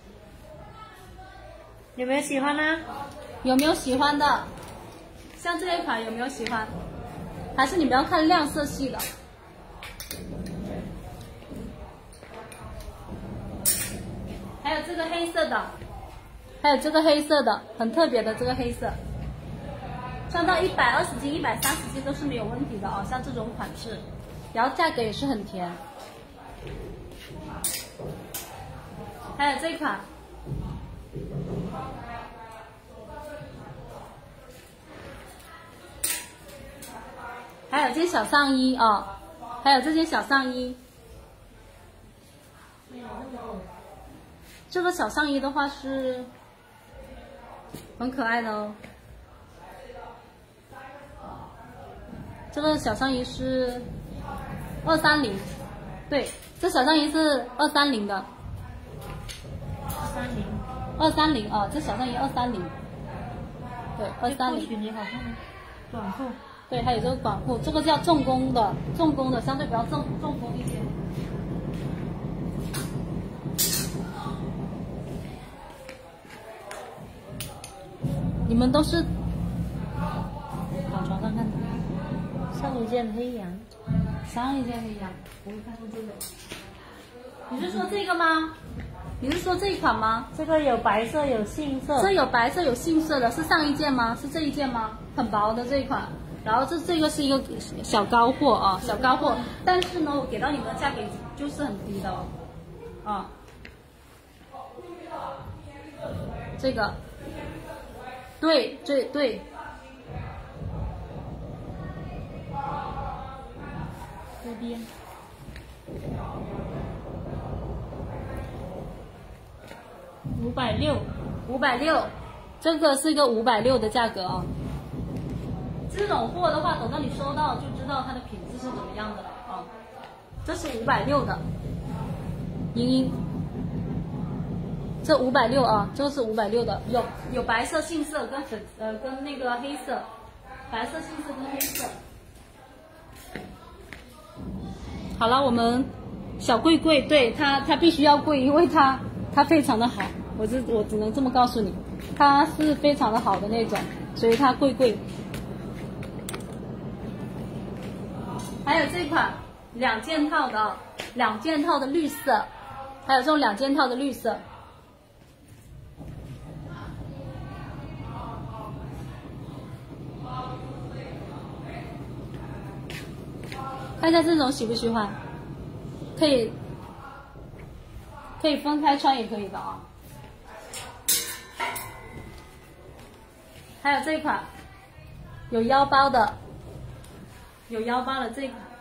有没有喜欢呢？ 有没有喜欢的？像这一款有没有喜欢？还是你们要看亮色系的？还有这个黑色的，还有这个黑色的，很特别的这个黑色，穿到120斤、130斤都是没有问题的啊。像这种款式，然后价格也是很甜。还有这款。还有这小上衣啊，还有这件小上衣。这个小上衣的话是很可爱的哦。这个小上衣是230， 对，这小上衣是230的。230啊，这小上衣230。对，230。 裙也好看吗？短裤。 对，还有这个短裤，这个叫重工的，重工的相对比较重工一些。你们都是往床上看的。 上一件黑羊， 上一件黑羊，我看过这个。你是说这个吗？你是说这一款吗？ 这个有白色有杏色。 这有白色有杏色的，是上一件吗？是这一件吗？很薄的这一款。然后这个是一个小高货啊，小高货。但是呢，我给到你们的价格就是很低的哦。啊，这个，对。 这边。 560，这个是一个560的价格啊。这种货的话，等到你收到就知道它的品质是怎么样的了啊。这是560的，莹，这560啊，这个是560的，有白色、杏色跟跟那个黑色，白色、杏色跟黑色。好了，我们小贵，对它必须要贵，因为它非常的好，我只能这么告诉你，它是非常的好的那种，所以它贵。还有这款2件套的绿色，还有这种2件套的绿色。看一下这种喜不喜欢？可以分开穿也可以的啊。还有这款有腰包的这款。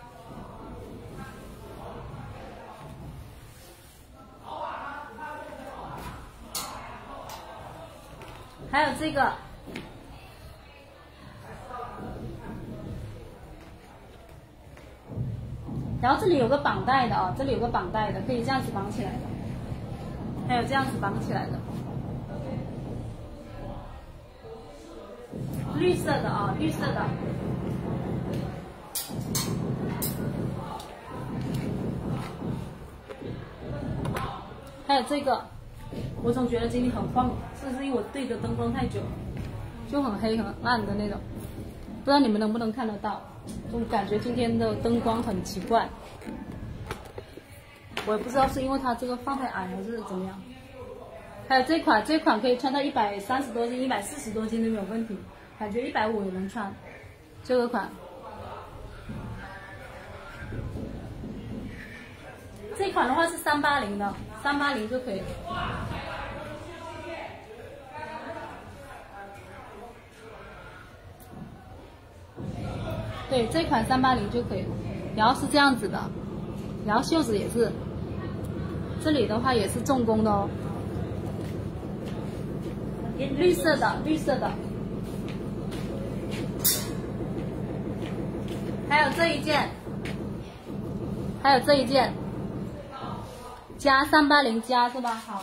还有这个，然后这里有个绑带的啊，这里有个绑带的，可以这样子绑起来的，还有这样子绑起来的，绿色的啊，绿色的。还有这个，我总觉得今天很晃，是不是因为我对着灯光太久，就很黑很暗的那种，不知道你们能不能看得到，就感觉今天的灯光很奇怪，我也不知道是因为它这个放太矮还是怎么样。还有这款可以穿到130多斤、140多斤都没有问题，感觉150也能穿，这个款。这款的话是380的，380就可以了。对，这款380就可以了。然后是这样子的，然后袖子也是，这里的话也是重工的哦。绿色的，还有这一件，加380加是吧？好，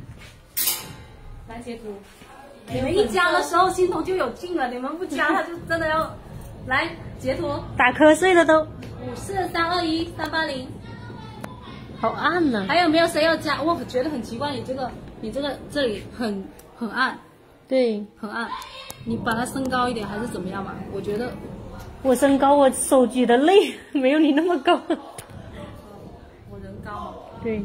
来截图。你们一加的时候心头就有劲了，你们不加它就真的要来截图。 打瞌睡了都。 54321，380。 好暗呢。 还有没有谁要加？我觉得很奇怪，你这个这里很暗。 对， 很暗。你把它升高一点还是怎么样吧？我觉得。 我身高，我手举的累，没有你那么高。 我人高嘛。 对。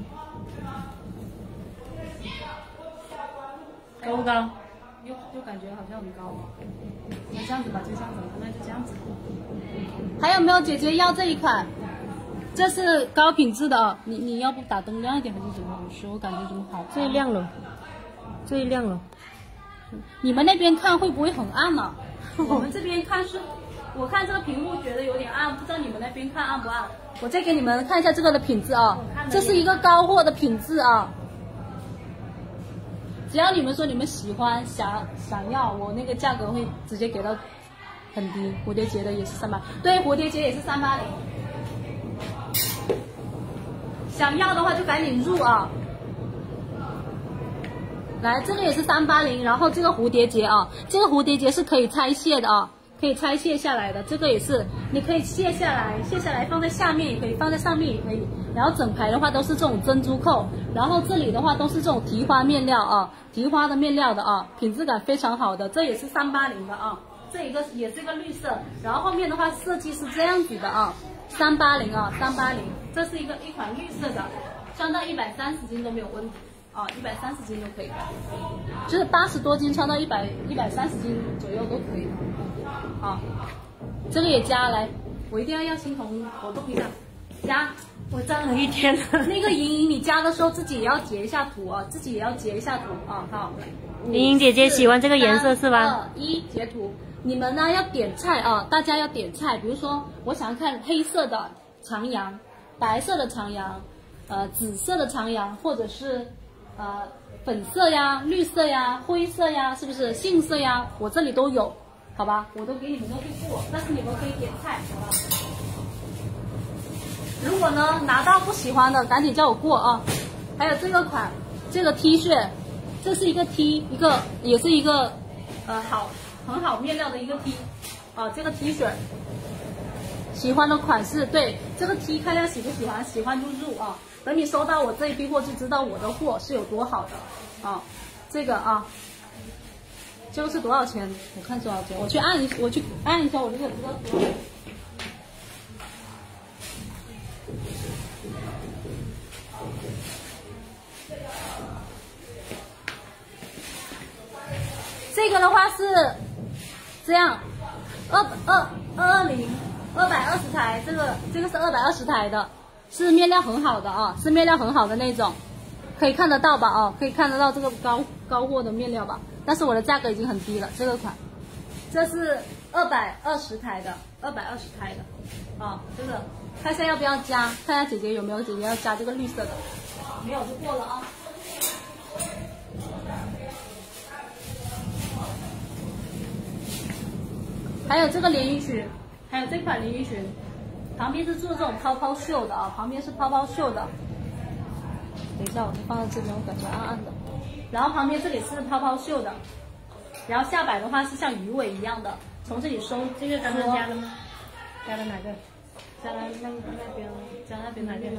高不高？ 又感觉好像很高。那这样子吧，就这样子，那就这样子。还有没有姐姐要这一款？这是高品质的哦。你要不打灯亮一点还是怎么回事？我感觉怎么好？ 最亮了，最亮了。 你们那边看会不会很暗呢？我们这边看是，我看这个屏幕觉得有点暗，不知道你们那边看暗不暗？我再给你们看一下这个的品质啊，这是一个高货的品质啊。只要你们说你们喜欢想要，我那个价格会直接给到很低。蝴蝶结的也是380，对，蝴蝶结也是380。 想要的话就赶紧入啊！来，这个也是380，然后这个蝴蝶结啊，这个蝴蝶结是可以拆卸的啊，可以拆卸下来的，这个也是，你可以卸下来放在下面也可以，放在上面也可以。然后整排的话都是这种珍珠扣，然后这里的话都是这种提花面料啊，提花的面料的啊，品质感非常好的，这也是380的啊，这一个也是一个绿色，然后后面的话设计是这样子的啊，380啊，380，这是一款绿色的，穿到130斤都没有问题。啊，130斤就可以了，就是80多斤穿到130斤左右都可以了。啊，这个也加来，我一定要欣桐活动一下，加。 我站了一天了。 那个莹莹，你加的时候自己也要截一下图啊，自己也要截一下图啊。好， 莹莹姐姐喜欢这个颜色是吧 ？2、1，截图。你们呢要点菜啊，大家要点菜，比如说我想要看黑色的长羊，白色的长羊，紫色的长羊，或者是。粉色呀、绿色呀、灰色呀，是不是杏色呀？我这里都有，好吧？我都给你们都去过，但是你们可以点菜，好吧？如果呢拿到不喜欢的，赶紧叫我过啊！还有这个款，这个 T 恤，这是一个 T， 也是一个很好面料的一个 T， 啊，这个 T 恤，喜欢的款式，对这个 T 看一下喜不喜欢，喜欢就入啊。等你收到我这一批货，就知道我的货是有多好的啊！这个啊，这个是多少钱？我看多少钱？我去按一下我这个知道多少钱。这个的话是这样，220台，这个是220台的。是面料很好的啊，是面料很好的那种，可以看得到吧？啊，可以看得到这个高货的面料吧？但是我的价格已经很低了，这个款，这是220台的啊，这个看一下要不要加，看一下姐姐有没有姐姐要加这个绿色的，没有就过了啊。还有这个连衣裙，还有这款连衣裙。旁边是做这种泡泡袖的啊，旁边是泡泡袖的。等一下，我就放在这边，我感觉暗暗的。然后旁边这里是泡泡袖的，然后下摆的话是像鱼尾一样的，从这里收。 这个刚刚加了吗？加了哪个？ 加了那边，加那边哪边？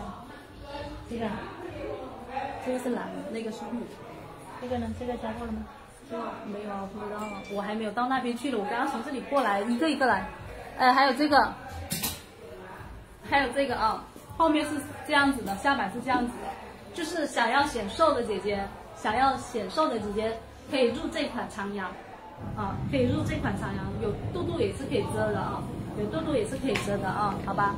这个是蓝，那个是绿。 这个呢？这个加过了吗？ 这个没有啊，不知道啊，我还没有到那边去了，我刚刚从这里过来，一个一个来。还有这个。还有这个啊，后面是这样子的，下摆是这样子的，就是想要显瘦的姐姐，可以入这款长羊，啊，可以入这款长羊，有肚肚也是可以遮的啊，有肚肚也是可以遮的啊，好吧？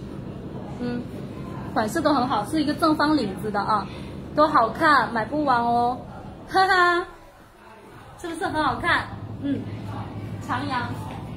款式都很好，是一个正方领子的啊，都好看，买不完哦，哈哈，是不是很好看？长羊。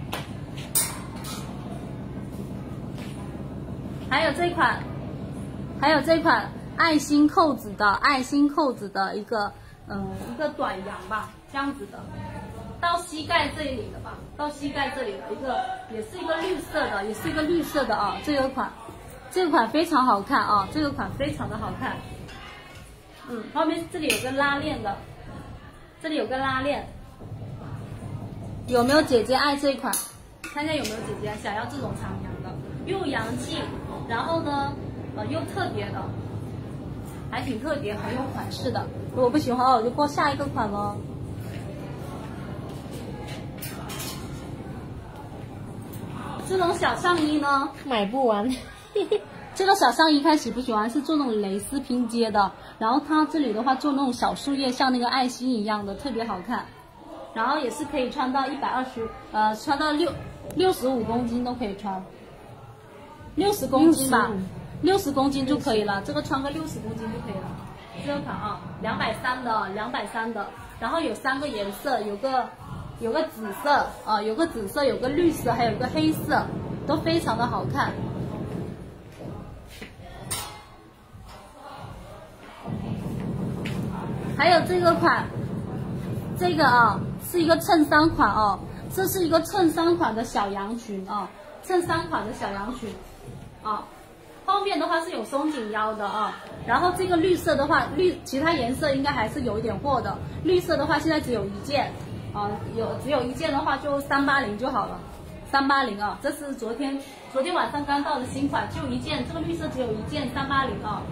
还有这款爱心扣子的一个短羊吧，这样子的，到膝盖这里的吧，一个也是一个绿色的啊，这个款非常好看啊，这个款非常的好看。后面这里有个拉链的，有没有姐姐爱这一款？看一下有没有姐姐想要这种长羊的，又洋气。然后呢，又特别的，还挺特别，很有款式的。如果不喜欢我就过下一个款了。这种小上衣呢， 买不完。 这个小上衣看喜不喜欢？是做那种蕾丝拼接的，然后它这里的话做那种小树叶，像那个爱心一样的，特别好看。然后也是可以穿到穿到65公斤都可以穿。60公斤吧，60公斤就可以了。这个穿个60公斤就可以了。这个款啊，230的，然后有3个颜色，有个紫色啊，有个紫色，有个绿色，还有个黑色，都非常的好看。还有这个款，这个啊是一个衬衫款哦，这是一个衬衫款的小羊裙啊，衬衫款的小羊裙。啊， 后面的话是有松紧腰的啊。然后这个绿色的话，其他颜色应该还是有一点货的。绿色的话现在只有一件啊，只有一件的话就380就好了，380啊，这是昨天晚上刚到的新款，就一件，这个绿色只有一件，380啊。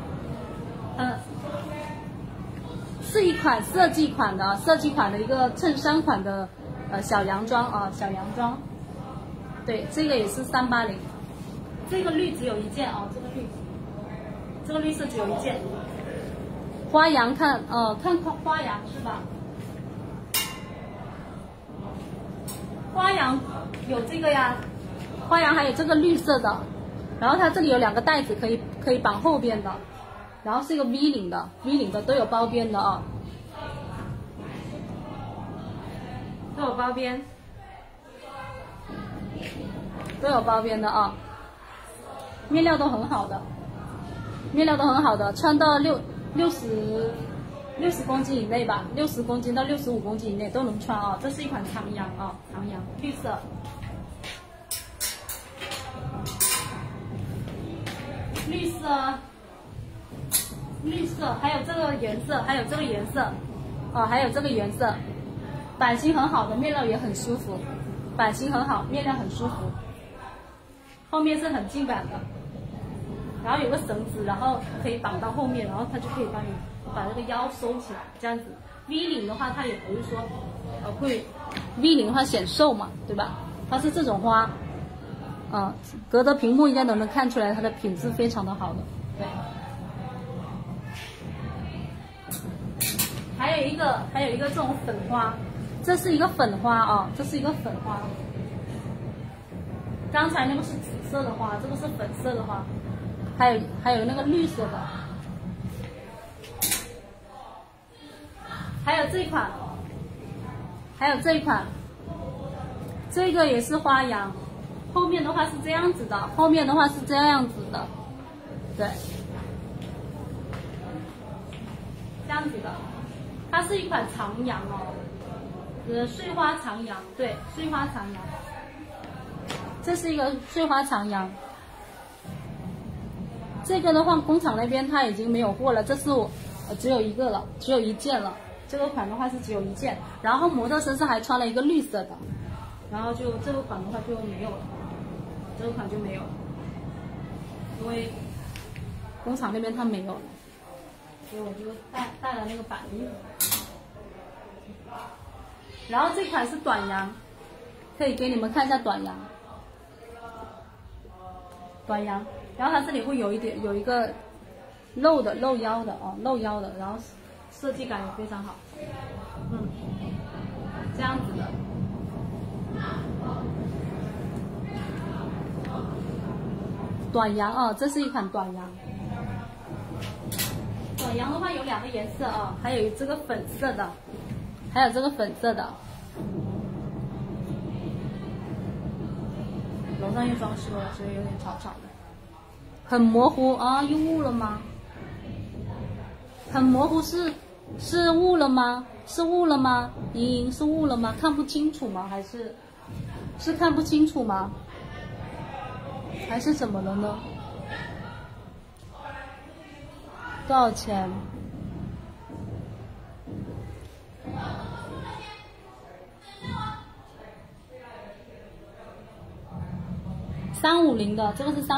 是一款设计款的一个衬衫款的小洋装啊，小洋装。对，这个也是380，这个绿只有一件啊，这个绿色只有一件。花洋看花洋是吧？花洋有这个呀，花洋还有这个绿色的，然后它这里有2个带子可以绑后边的。然后是一个 V 领的都有包边的啊，都有包边的啊，面料都很好的，穿到60公斤以内吧，60公斤到65公斤以内都能穿啊。这是一款长洋啊，长洋绿色，还有这个颜色，啊，还有这个颜色，版型很好的，面料也很舒服，版型很好，面料很舒服，后面是很净版的，然后有个绳子，然后可以绑到后面，然后它就可以帮你把这个腰收起来，这样子。V 领的话，它也不是说会 V 领的话显瘦嘛，对吧？它是这种花，隔着屏幕应该都能看出来它的品质非常的好的，对。还有一个这种粉花，这是一个粉花啊，刚才那个是紫色的花，这个是粉色的花，还有那个绿色的，还有这一款，这个也是花洋，后面的话是这样子的，对，这样子的。它是一款长洋哦，碎花长洋，对，碎花长洋，这是一个碎花长洋。这个的话，工厂那边它已经没有货了，这是我只有一个了，只有一件了。这个款的话是只有一件，然后模特身上还穿了一个绿色的，然后就这个款的话就没有了，因为工厂那边它没有了。所以我就带了那个板栗，然后这款是短洋，可以给你们看一下短洋，然后它这里会有一个露腰的啊，然后设计感也非常好，这样子的，短洋啊，这是一款短洋。短洋的话有2个颜色啊，还有这个粉色的，楼上又装修了，所以有点吵的。很模糊啊，又雾了吗？很模糊是雾了吗？是雾了吗？莹是雾了吗？看不清楚吗？还是看不清楚吗？还是怎么了呢？多少钱？350的，这个是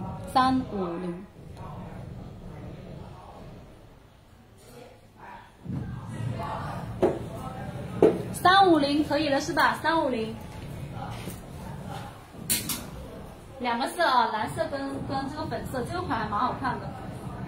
350。350可以了是吧？350。2个色啊，蓝色跟这个粉色，这个款还蛮好看的。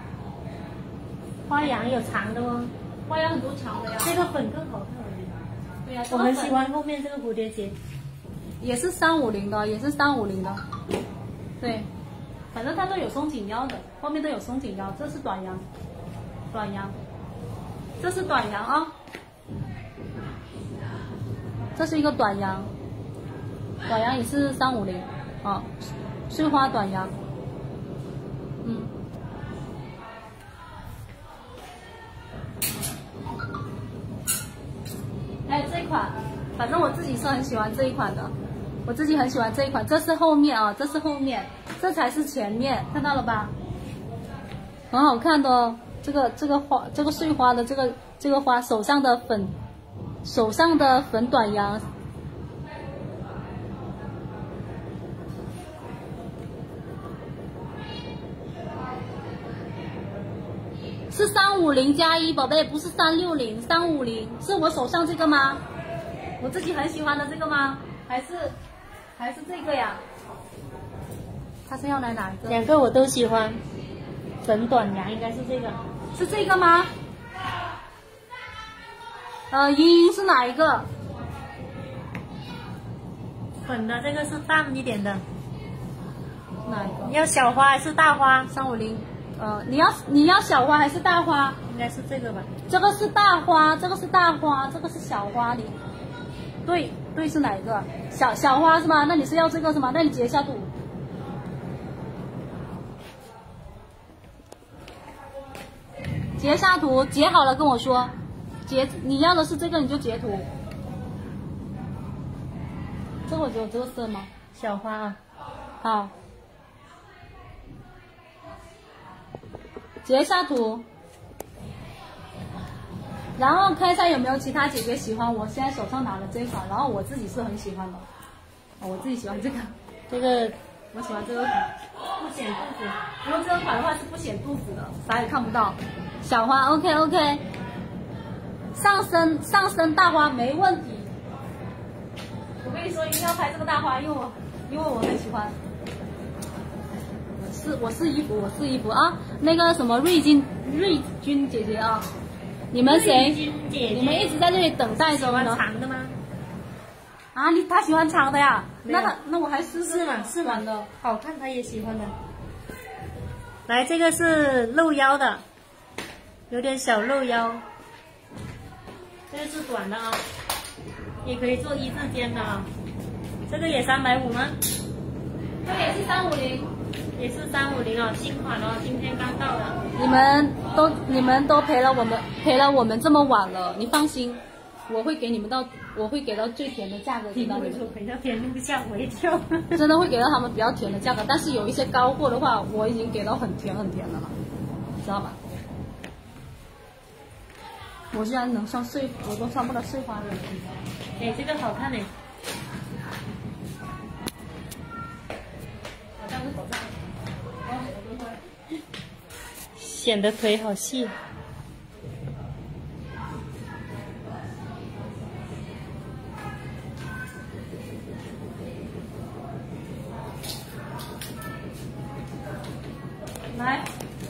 花洋有长的哦， 花洋很多长的呀。 这个粉更好看。 对呀， 我很喜欢后面这个蝴蝶结， 也是350的，对，反正它都有松紧腰的，后面都有松紧腰。这是短洋，这是短洋啊，这是一个短洋也是350啊，碎花短洋，还有这款，反正我自己是很喜欢这一款的，这是后面啊，这才是前面，看到了吧？ 很好看的哦。这个花，这个碎花的这个花，手上的粉短羊。是350+1，宝贝，不是360，350，是我手上这个吗？我自己很喜欢的这个吗？还是这个呀？他是要来哪一个？ 两个我都喜欢，粉短羊应该是这个， 是这个吗？莹莹是哪一个？ 粉的这个是淡一点的， 哪一个？ 你要小花还是大花 ？350。你要小花还是大花？ 应该是这个吧。 这个是大花，这个是大花，这个是小花。你对是哪一个？小花是吗？那你是要这个是吗？那你截一下图。截下图，截好了跟我说。你要的是这个你就截图。这个我有这个色吗？ 小花啊， 好。截下图，然后看一下有没有其他姐姐喜欢我现在手上拿的这一款，然后我自己是很喜欢的，我自己喜欢这个，我喜欢这个款，不显肚子，因为这个款的话是不显肚子的，啥也看不到。小花 OK， 上身大花没问题。我跟你说一定要拍这个大花，因为我很喜欢。我试衣服啊！那个什么瑞君姐姐啊，你们谁？你们一直在这里等待着呢？ 长的吗？ 啊，他喜欢长的呀？那我还试嘛，是短的， 好看，他也喜欢的。来，这个是露腰的，有点小露腰。这个是短的啊，也可以做一字肩的啊。这个也350吗？ 这个也是350。 也是350哦，新款哦，今天刚到的。 你们都陪了我们这么晚了，你放心，我会给到最甜的价格给到你们。 陪到甜路吓我一跳。 真的会给到他们比较甜的价格，但是有一些高货的话，我已经给到很甜的了，知道吧？我居然能上我都上不了碎花的。 哎，这个好看哎。 我戴个口罩。 显得腿好细。 来，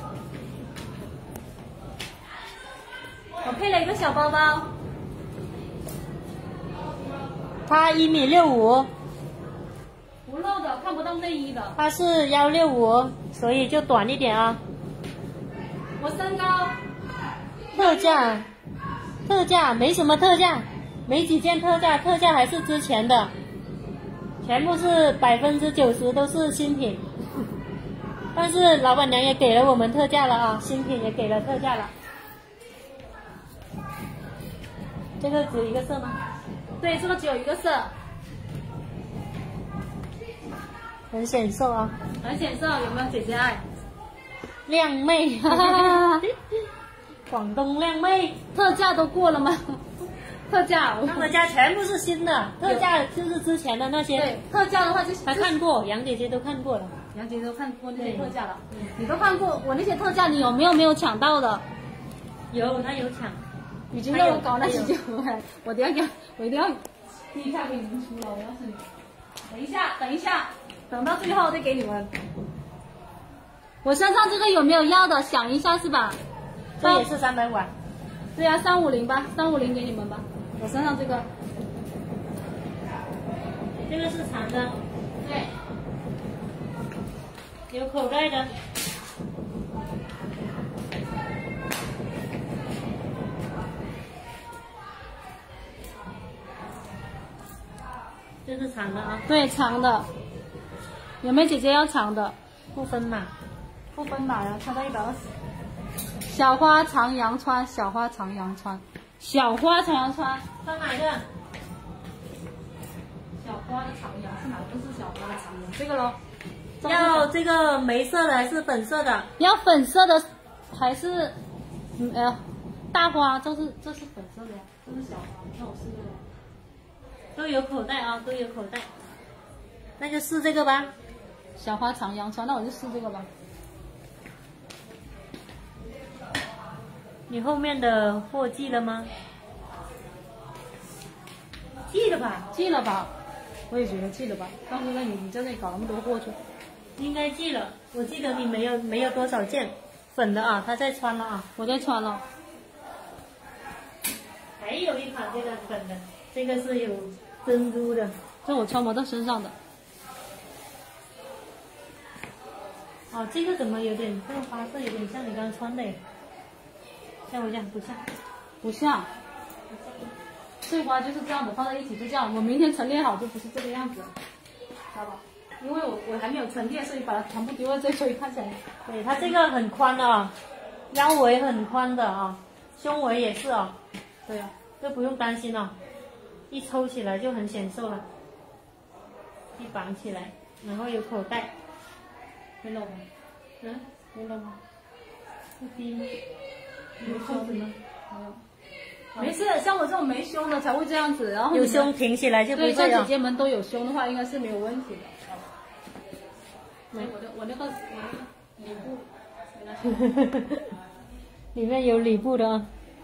我配了一个小包包， 它1.65米， 不露的，看不到内衣的。 它是165，所以就短一点啊。 我身高。 特价没什么特价，没几件特价，特价还是之前的，全部是90%都是新品。但是老板娘也给了我们特价了啊，新品也给了特价了。这个只有一个色吗？ 对，这个只有一个色。 很显瘦啊， 很显瘦，有没有姐姐爱？ 靓妹，广东靓妹， 特价都过了吗？特价， 他们家全部是新的，特价就是之前的那些。 对，特价的话就是他看过，杨姐姐都看过了。 杨姐姐都看过那些特价了，你都看过我那些特价，你有没有抢到的？ 有，他有抢， 已经让我搞了很久了，我一定要低价给你们出了，我要是你，等一下，等到最后再给你们。我身上这个有没有要的？想一下是吧？ 这也是350。 对呀，350吧，350给你们吧。我身上这个是长的， 对， 有口袋的。这是长的啊。 对，长的。有没有姐姐要长的？ 不分码。 不分码呀，穿到120。小花长洋穿，小花长洋穿，小花长洋穿， 穿哪个？ 小花的长洋是哪个？是小花的长洋，这个咯。 要这个玫色的还是粉色的？ 要粉色的， 还是大花，这是粉色的呀，这是小花，那我试这个。 都有口袋啊，都有口袋。那就试这个吧。 小花长洋装，那我就试这个吧。 你后面的货寄了吗？寄了吧， 寄了吧，我也觉得寄了吧。到时候你在这里搞那么多货去， 应该寄了。我记得你没有多少件粉的啊，他在穿了啊， 我在穿了。 还有一款这个粉的，这个是有珍珠的， 这我穿不到身上的。 哦，这个怎么有点这个花色有点像你刚刚穿的耶？像我这样不像？ 不像。碎花就是这样的，放在一起就这样。我明天陈列好就不是这个样子，知道吧？因为我还没有陈列，所以把它全部丢在这，所以看起来。 对，它这个很宽的啊，腰围很宽的啊，胸围也是啊。 对啊， 这不用担心哦，一抽起来就很显瘦了，一绑起来，然后有口袋。 没漏吗？ 嗯， 没漏吗？ 不低吗？ 有扣子吗？没有。没事，像我这种没胸的才会这样子，然后有胸挺起来就不对， 会了。 像姐姐们都有胸的话，应该是没有问题的。我那个礼布， 里面有礼布的啊。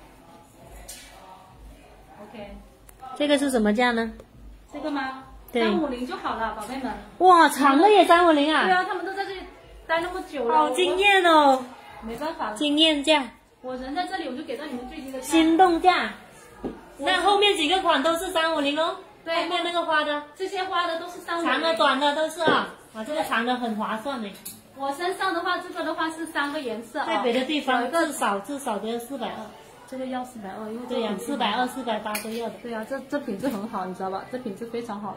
OK， 这个是什么价呢？ 这个吗对 ？350就好了，宝贝们。 哇，长的也350啊！ 对啊，他们都在这里待那么久了， 好惊艳哦！ 没办法了， 惊艳价， 我人在这里，我就给到你们最低的价。 心动价。那后面几个款都是350哦。 对后面那个花的， 这些花的都是350， 长的、短的都是啊。啊，这个长的很划算呢。 我身上的话，这个的话是3个颜色啊， 在别的地方有一个至少都要420。 这个要420，因为对呀，420、480都要的。 对啊，这品质很好，你知道吧？这品质非常好的。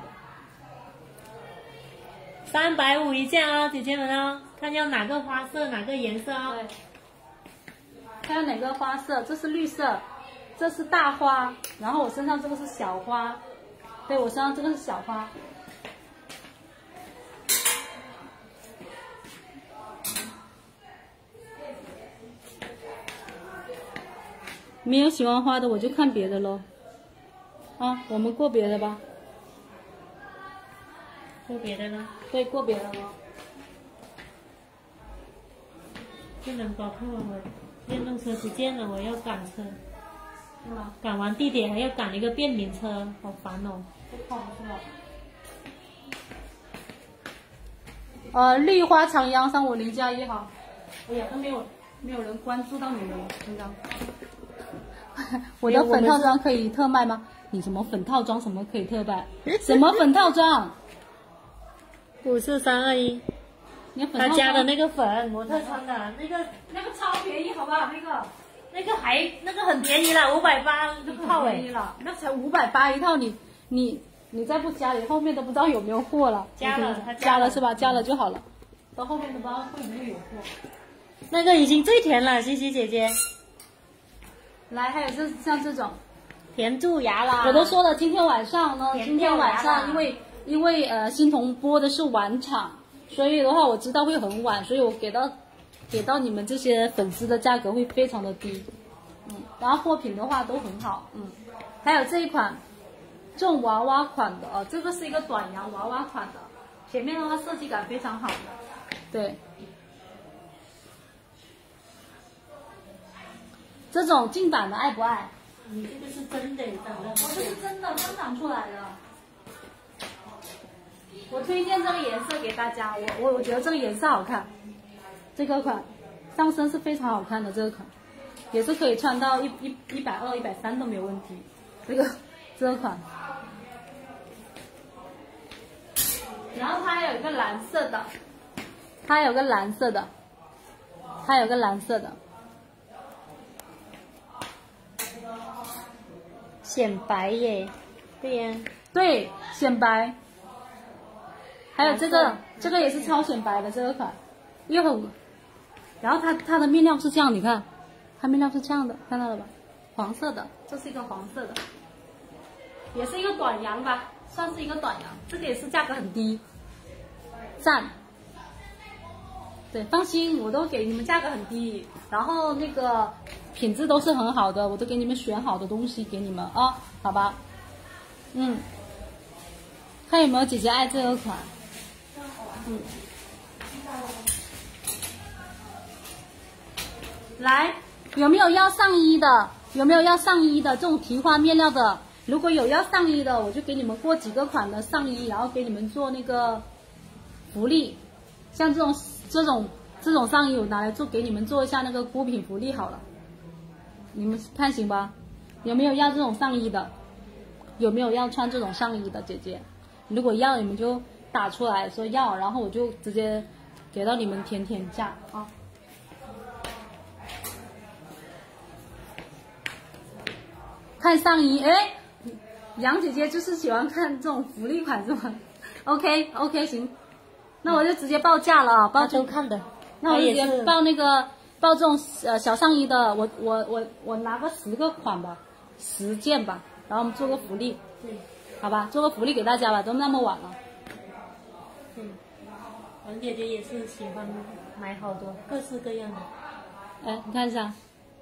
350一件啊，姐姐们啊，看要哪个花色，哪个颜色啊？ 对，看要哪个花色，这是绿色，这是大花，然后我身上这个是小花，对我身上这个是小花。没有喜欢花的，我就看别的喽。啊，我们过别的吧。 过别的呢？ 对，过别的了。 不能搞错了，我电动车不见了，我要赶车。 是吗？ 赶完地铁还要赶一个便民车，好烦哦。 不跑是吧？绿花长秧350加1哈。哎呀，都没有人关注到你们，真的。我的粉套装可以特卖吗？你什么粉套装什么可以特卖？什么粉套装 54321，他加的那个粉，模特穿的那个超便宜，好不好？ 那个很便宜了，580一套哎， 那才580一套，你再不加，你后面都不知道有没有货了。 加了，他加了是吧？加了就好了，到后面都不知道会不会有货。 那个已经最甜了，西西姐姐。 来，还有像这种， 甜蛀牙啦！ 我都说了，今天晚上呢， 甜今天晚上因为欣桐播的是晚场，所以的话我知道会很晚，所以我给到你们这些粉丝的价格会非常的低，然后货品的话都很好，还有这一款，这种娃娃款的这个是一个短洋娃娃款的，前面的话设计感非常好的，对。这种净版的爱不爱？ 你这个是真的长的， 我这是真的刚长出来的。我推荐这个颜色给大家，我觉得这个颜色好看，这个款上身是非常好看的，这个款也是可以穿到120、130都没有问题。这个款，然后它还有一个蓝色的，它有个蓝色的。 显白耶，对呀， 对，显白。还有这个也是超显白的这个款，又很，然后它的面料是这样，你看，它面料是这样的，看到了吧？黄色的，这是一个黄色的，也是一个短洋吧，算是一个短洋，这个也是价格很低，赞。 对，放心，我都给你们价格很低，然后那个品质都是很好的，我都给你们选好的东西给你们啊，好吧？嗯，看有没有姐姐爱这个款。嗯，来，有没有要上衣的？有没有要上衣的？这种提花面料的，如果有要上衣的，我就给你们过几个款的上衣，然后给你们做那个福利。像这种上衣，我拿来做给你们做一下那个孤品福利好了。你们看行吧？有没有要这种上衣的？有没有要穿这种上衣的姐姐？如果要，你们就打出来说要，然后我就直接给到你们甜价啊。看上衣，哎，杨姐姐就是喜欢看这种福利款是吗 ？OK， 行，那我就直接报价了啊，报都看的。 那我就直接报报这种小上衣的，我拿个10个款吧，10件吧，然后我们做个福利，好吧，做个福利给大家吧，都那么晚了。 王姐姐也是喜欢买好多各式各样的。 哎，你看一下。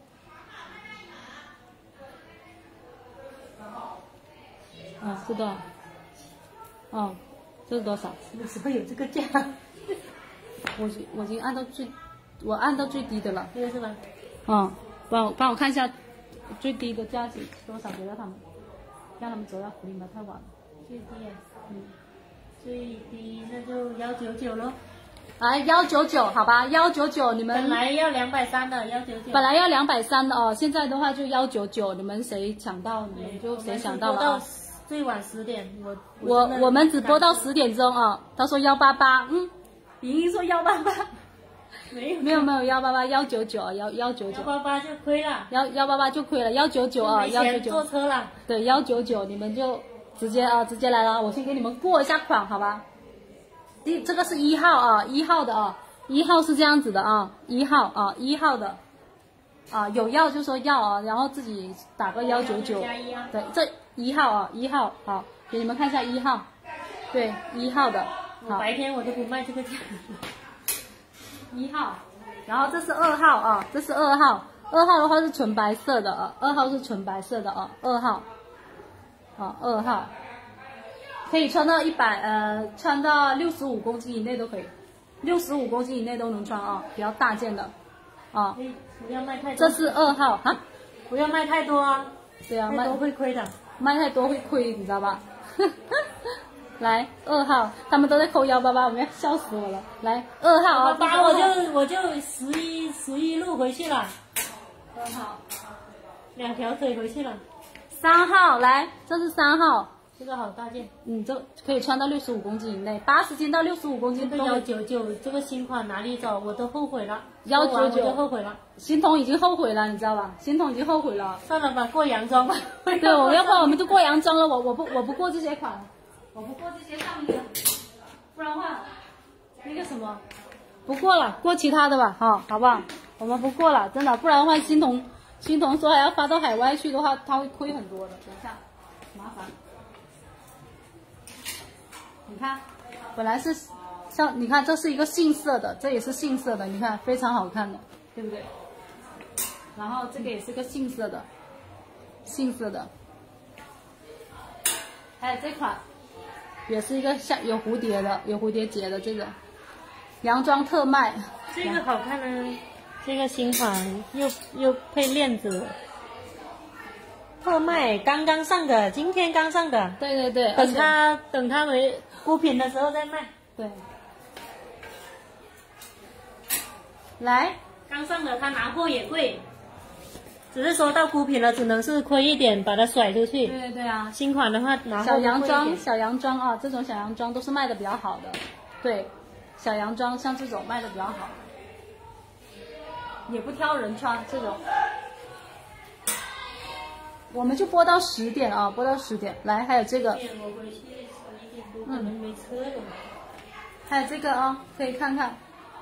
是多少？哦，这是多少？ 什么时候有这个价？ 我已经按到最低的了。 这个是吧？ 帮我看一下最低的价值多少，给到他们，让他们走到福利吧，太晚了。 最低啊，最低那就199咯。 来199，好吧，199，你们本来要230的199， 本来要230的哦，现在的话就199，你们谁抢到你们就谁抢到了啊。 最晚10点， 我们只播到10点钟啊。他说188，莹莹说188，没有188，199，199，188 就亏了 ，188就亏了，199啊，199 坐车了， 对，199，你们就直接来了，我先给你们过一下款，好吧？这个是1号啊，1号的啊，1号是这样子的啊，1号啊，1号的啊，有要就说要啊，然后自己打个199，对，这1号啊，1号好，给你们看一下1号，对，1号的， 好，白天我都不卖这个价 ，1号，然后这是2号啊，这是2号，2号的话是纯白色的啊，2号是纯白色的啊，2号，啊，2号。可以穿到穿到65公斤以内都可以，65公斤以内都能穿啊，比较大件的，啊。 不要卖太多。 这是2号啊， 不要卖太多啊。 对啊， 卖多会亏的。 卖太多会亏，你知道吧？来2号，他们都在扣188，我们要笑死我了。来2号啊 ，188我就11路回去了。 2号 ，2条腿回去了。 3号，来，这是3号。 这个好大件， 这可以穿到65公斤以内，80斤到65公斤。 这个199，这个新款哪里找？我都后悔了。 199 后悔了， 心痛已经后悔了，你知道吧？心痛已经后悔了。 算了吧，过洋装吧。 对，要不然我们就过洋装了，我不过这些款了，我不过这些上衣了，不然的话，那个什么，不过了，过其他的吧，好不好？我们不过了，真的，不然的话，欣桐说还要发到海外去的话，他会亏很多的。等一下，麻烦。你看，本来是像你看，这是一个杏色的，这也是杏色的，你看非常好看的，对不对？然后这个也是个杏色的，还有这款也是一个像有蝴蝶结的这个洋装特卖， 这个好看呢，这个新款又配链子。特卖刚刚上的，今天刚上的。 对， 等它为孤品的时候再卖。 对，来， 刚上的它拿货也贵，只是说到孤品了，只能是亏一点，把它甩出去。 对啊。 新款的话拿货小洋装啊，这种小洋装都是卖的比较好的。对，小洋装像这种卖的比较好，也不挑人穿这种。我们就播到10点啊，播到10点。来，还有这个， 我回去11点多可能没车了。 还有这个啊，可以看看。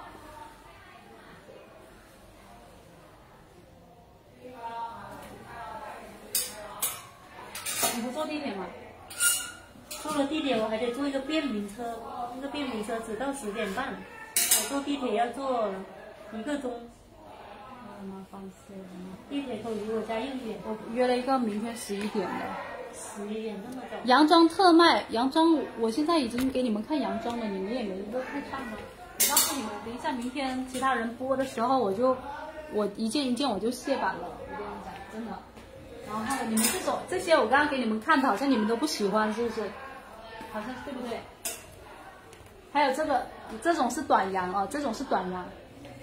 你不坐地铁吗？ 坐了地铁我还得坐一个便民车，那个便民车只到10点半。 坐地铁要坐1个钟。 麻烦死了。 地铁口离我家又远， 我约了一个明天11点的。 11点那么早。 洋装特卖，洋装我现在已经给你们看洋装了，你们也没都不看吗？我告诉你们，等一下明天其他人播的时候，我一件一件我就卸版了，我跟你讲，真的。然后你们这些我刚刚给你们看的，好像你们都不喜欢，是不是？好像对不对？还有这种是短洋啊，这种是短洋。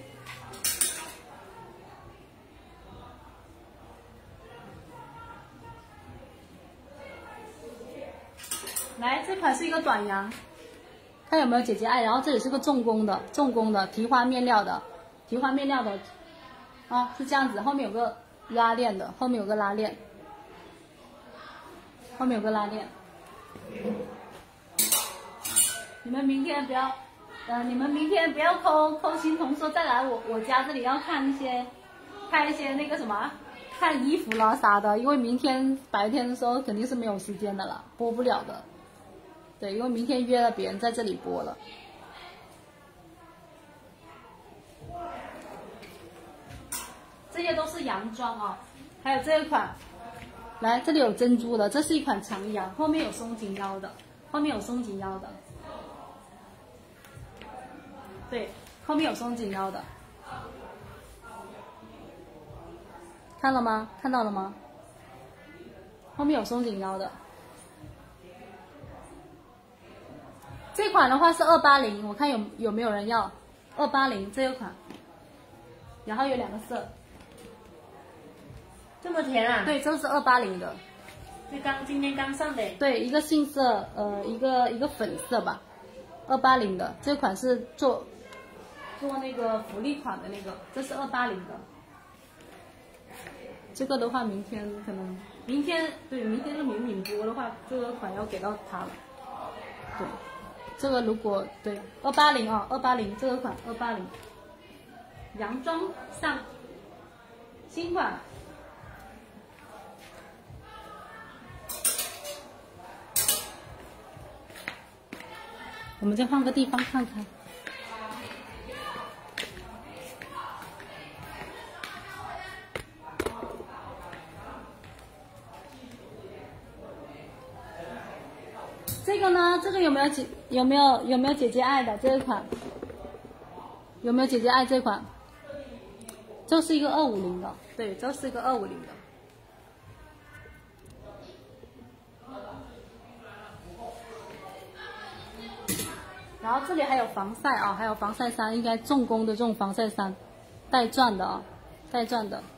来，这款是一个短洋，看有没有姐姐爱。然后这里是个重工的提花面料的，啊，是这样子，后面有个拉链的，后面有个拉链。你们明天不要，抠心彤说再来我家这里要看一些那个什么，看衣服啦啥的，因为明天白天的时候肯定是没有时间的了，播不了的。对，因为明天约了别人在这里播了。这些都是洋装啊，还有这一款，来这里有珍珠的，这是一款长洋，后面有松紧腰的，对，后面有松紧腰的，看到了吗？后面有松紧腰的。这款的话是280，我看有没有人要280这一款，然后有2个色， 这么甜啊？ 对，这是280的， 今天刚上的。 对，一个杏色，一个粉色吧，280的，这款是做那个福利款的那个，这是280的。这个的话，明天是敏播的话，这个款要给到他了，对。这个如果对280啊，280这个款280，洋装上新款，我们再换个地方看看。这个呢？这个有没有姐姐爱的这一款？有没有姐姐爱这款？这是一个250的，对，这是一个250的。然后这里还有防晒啊，还有防晒衫，应该重工的这种防晒衫，带钻的啊，带钻的。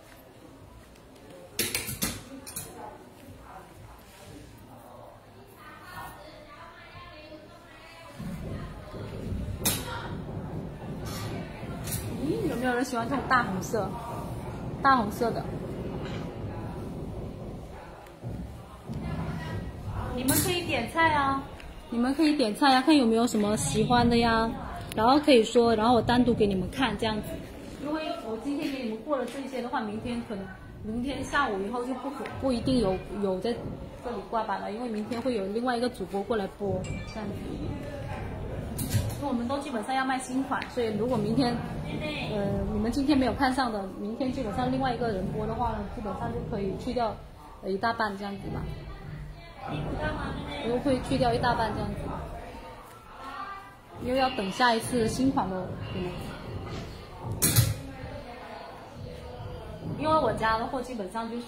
有没有人喜欢这种大红色的？你们可以点菜啊，看有没有什么喜欢的呀，然后可以说，然后我单独给你们看这样子。因为我今天给你们过了这些的话，明天下午以后就不一定有在这里挂版了，因为明天会有另外一个主播过来播这样子。因为我们都基本上要卖新款，所以如果明天，你们今天没有看上的，明天基本上另外一个人播的话呢，基本上就可以去掉一大半这样子吧，又会去掉一大半这样子，又要等下一次新款的可能。因为我家的货基本上就是，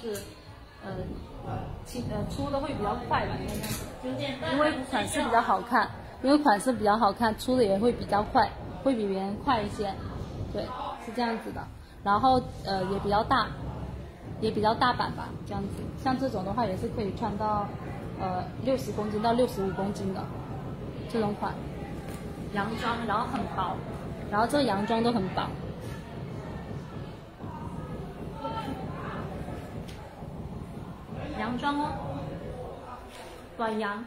出的会比较快吧，因为款式比较好看，出的也会比较快，会比别人快一些，对，是这样子的。然后也比较大版吧，这样子。像这种的话也是可以穿到60公斤到65公斤的这种款，洋装，然后很薄，然后这个洋装都很薄。洋装哦，短洋。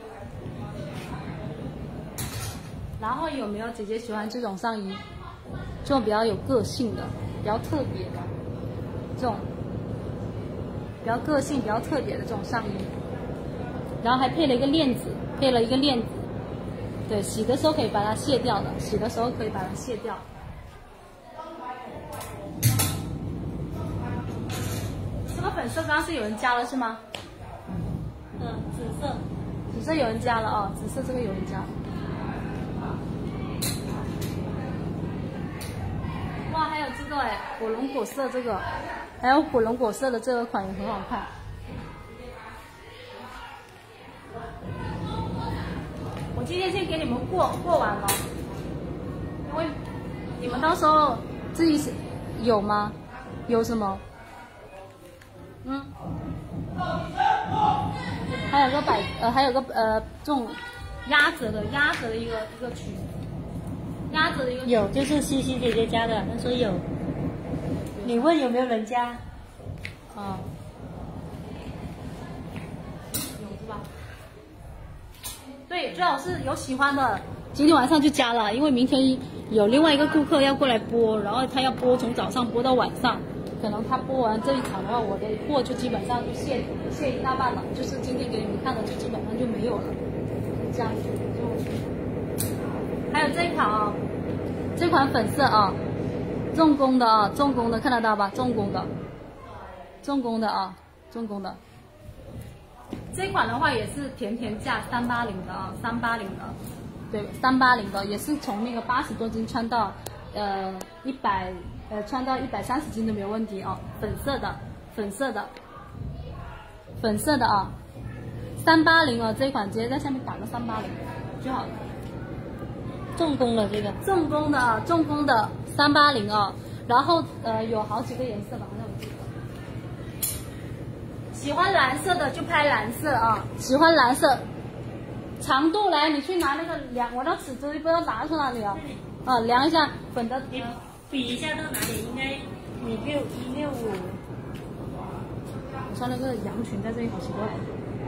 然后有没有姐姐喜欢这种上衣？这种比较有个性的，比较特别的，这种比较个性、比较特别的这种上衣，然后还配了一个链子， 对，洗的时候可以把它卸掉的，洗的时候可以把它卸掉。这个粉色刚刚是有人加了是吗？紫色有人加了哦，紫色这个有人加了。哇，还有这个哎，火龙果色这个，还有火龙果色的这个款也很好看。我今天先给你们过完了，因为你们到时候自己有吗？有什么？还有个这种鸭子的一个裙，鸭子的一个裙有，就是西西姐姐加的，她说有。你问有没有人加？ 啊，有是吧？对，最好是有喜欢的，今天晚上就加了，因为明天有另外一个顾客要过来播，然后他要播从早上播到晚上，可能他播完这一场的话，我的货就基本上就卸一大半了，就是今天给你们看的就基本上就没有了，这样子就。还有这一款啊，这款粉色啊。重工的啊，重工的看得到吧？重工的啊，重工的。这款的话也是甜甜价380的啊，380的，对，380的也是从那个80多斤穿到穿到130斤都没有问题啊，粉色的啊，380啊，这款直接在下面打个380就好了。 重工的这个， 重工的啊，重工的380啊，然后有好几个颜色吧，好像我记得。喜欢蓝色的就拍蓝色啊，喜欢蓝色。长度来，你去拿那个量，我的尺子不知道拿去哪里啊？啊，量一下粉的。 你比一下到哪里？应该165。 我穿那个羊裙在这里好奇怪。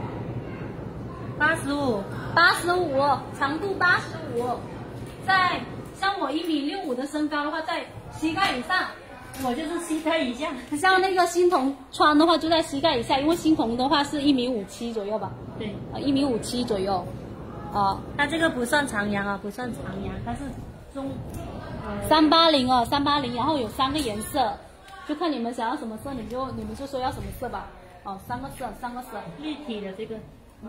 85， 长度85。在像我1.65米的身高的话，在膝盖以上， 我就是膝盖以下。 像那个欣桐穿的话，就在膝盖以下，因为欣桐的话是1.57米左右吧？ 对 ，1.57米左右。啊， 它这个不算长羊啊，不算长羊，它是 380啊，380，然后有3个颜色，就看你们想要什么色，你们就说要什么色吧。哦，3个色， 立体的这个，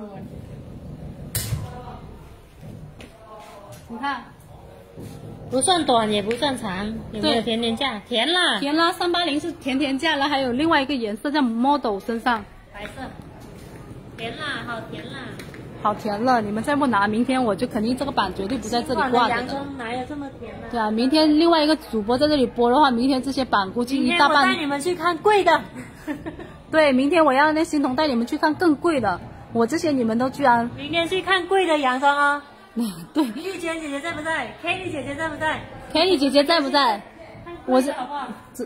你看。 不算短也不算长，有没有甜甜价？甜啦 ，380是甜价了，还有另外一个颜色叫 model 身上， 白色，甜啦，好甜啦， 好甜了！你们再不拿，明天我就肯定这个版绝对不在这里挂着的。阳光哪有这么甜呢？ 对啊，明天另外一个主播在这里播的话，明天这些版估计一大半。 明天我带你们去看贵的。 对，明天我要那欣桐带你们去看更贵的，我这些你们都居然。 明天去看贵的洋装啊！ 对， 玉娟姐姐在不在 ？Kelly 姐姐在不在 ？Kelly 姐姐在不在？我是好不好？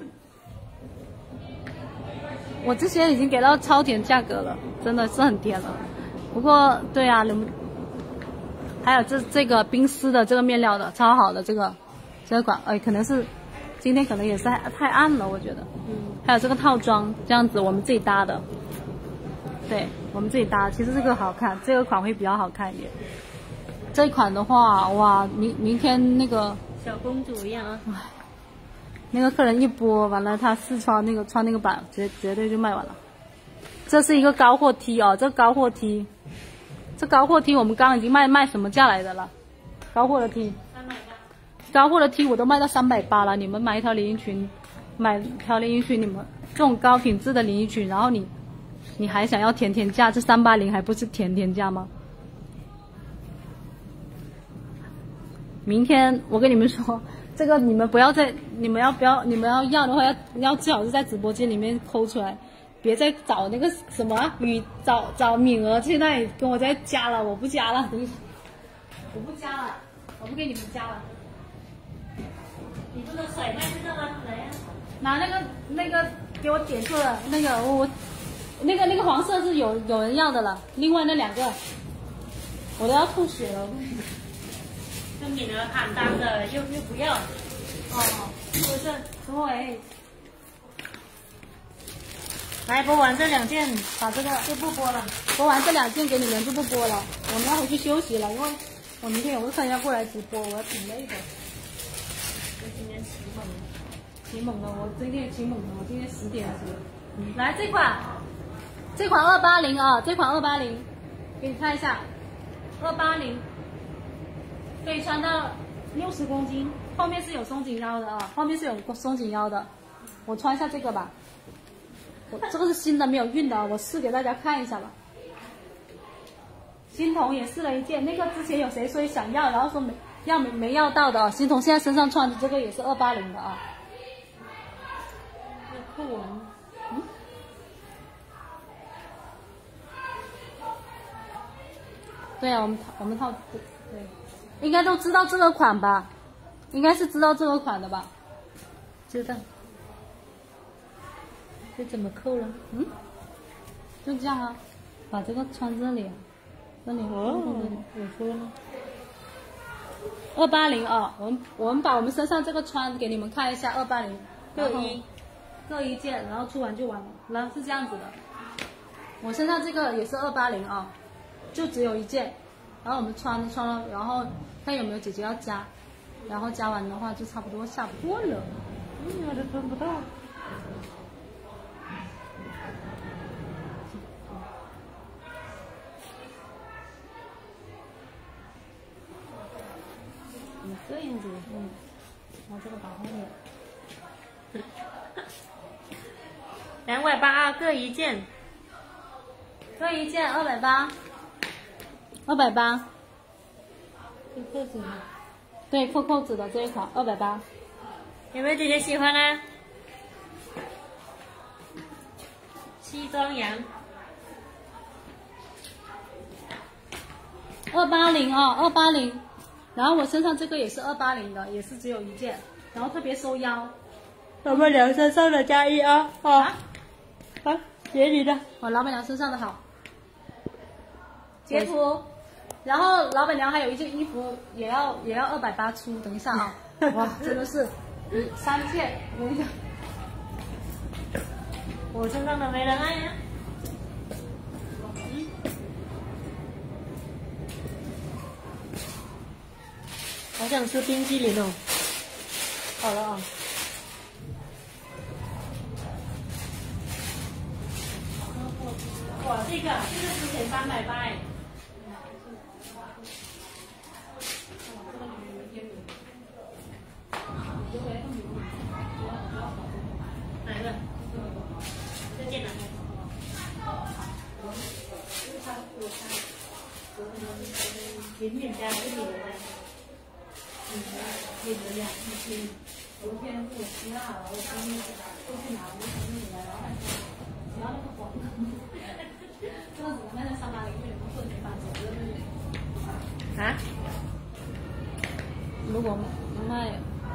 我这些已经给到超甜价格了，真的是很甜了。不过对啊，你们还有这个冰丝的这个面料的超好的这个款，可能是今天可能也是太暗了，我觉得。还有这个套装这样子，我们自己搭的。对，我们自己搭，其实这个好看，这个款会比较好看一点。这款的话，哇，明天那个小公主一样啊！ 那个客人一播完了，他试穿穿那个版，绝对就卖完了。这是一个高货 T 哦，这高货 T， 我们刚刚已经卖什么价来的了？高货的 T， 高货的 T 我都卖到380了。你们买一条连衣裙，你们这种高品质的连衣裙，然后你还想要甜价，这380还不是甜价吗？明天我跟你们说，这个你们要要的话，要最好是在直播间里面抠出来，别再找那个什么找敏儿去那里跟我再加了，我不加了，等一下，我不加了，我不给你们加了。 你不能甩卖这个吗？来呀！ 拿那个给我点错了，那个那个黄色是有人要的了，另外那2个我都要吐血了。 跟敏儿喊单的又不要， 不是，什么喂？ 来播完这2件，把这个就不播了。播完这2件给你们就不播了，我们要回去休息了，因为我明天有个客人要过来直播，我要挺累的。 我今天起猛了。 挺猛的，我今天挺猛的，我今天10点直。来这款280啊，这款280，给你看一下，280，可以穿到60公斤，后面是有松紧腰的啊，后面是有松紧腰的。我穿一下这个吧，我这个是新的，没有熨的，我试给大家看一下吧。新童也试了一件，那个之前有谁说想要，然后说没要到的啊，新童现在身上穿的这个也是280的啊。 扣纹， 对啊，我们套对，应该都知道这个款吧？应该是知道这个款的吧？ 知道。这怎么扣了？ 就这样啊，把这个穿这里，这里我说了。 280啊，我们把我们身上这个穿给你们看一下，280各一件，然后出完就完了，然后是这样子的。我身上这个也是280啊，就只有一件，然后我们穿了，然后看有没有姐姐要加，然后加完的话就差不多下播了。 我都分不到。这样子， 然后这个把后面。 280啊，各一件， 各一件280，280。 扣扣子吗？ 对，扣子的这一款280。 有没有姐姐喜欢呢？西装羊 280啊，280。然后我身上这个也是280的，也是只有一件，然后特别收腰。 老板娘身上的加一啊！啊，姐你的。 我老板娘身上的好。截图。然后老板娘还有一件衣服也要280出，等一下啊！哇，真的是3件，我跟你讲， 我身上的没人爱呀。好想吃冰淇淋哦！好了啊。 哇，这个之前380哎。 哪个？这件哪个？远远家是你的吗？你的呀，你昨天给我希腊了，我今天过去拿我给你来，然后还说只要那个黄的，这个只能卖在380，因为你们做没法走的那里。啊？ 如果卖，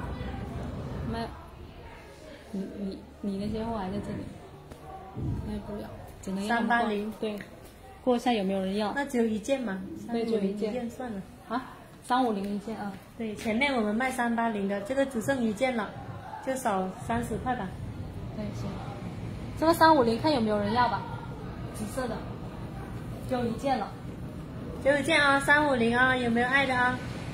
你那些货还在这里，卖不了，只能要 380。 对，过一下有没有人要？ 那只有一件嘛， 对，就一件算了。 啊，350一件啊。 对，前面我们卖380的，这个只剩一件了，就少30块吧。 对，行。这个350看有没有人要吧？紫色的，就一件了。 就一件啊，350啊，有没有爱的啊？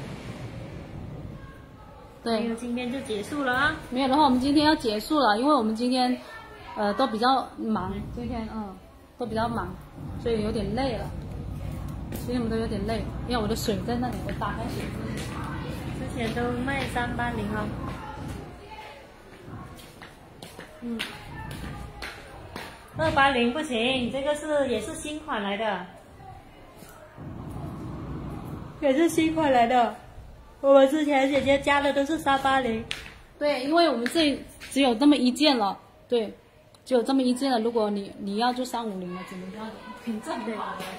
对， 没有，今天就结束了啊。 没有的话，我们今天要结束了，因为我们今天，都比较忙，今天都比较忙，所以有点累了。今天我们都有点累，因为我的水在那里，我打开水。 之前都卖380啊。280不行，这个也是新款来的，也是新款来的。我们之前姐姐加的都是380。 对，因为我们这只有这么一件了，对，只有这么一件了。如果你要就350了，只能这样凭证对。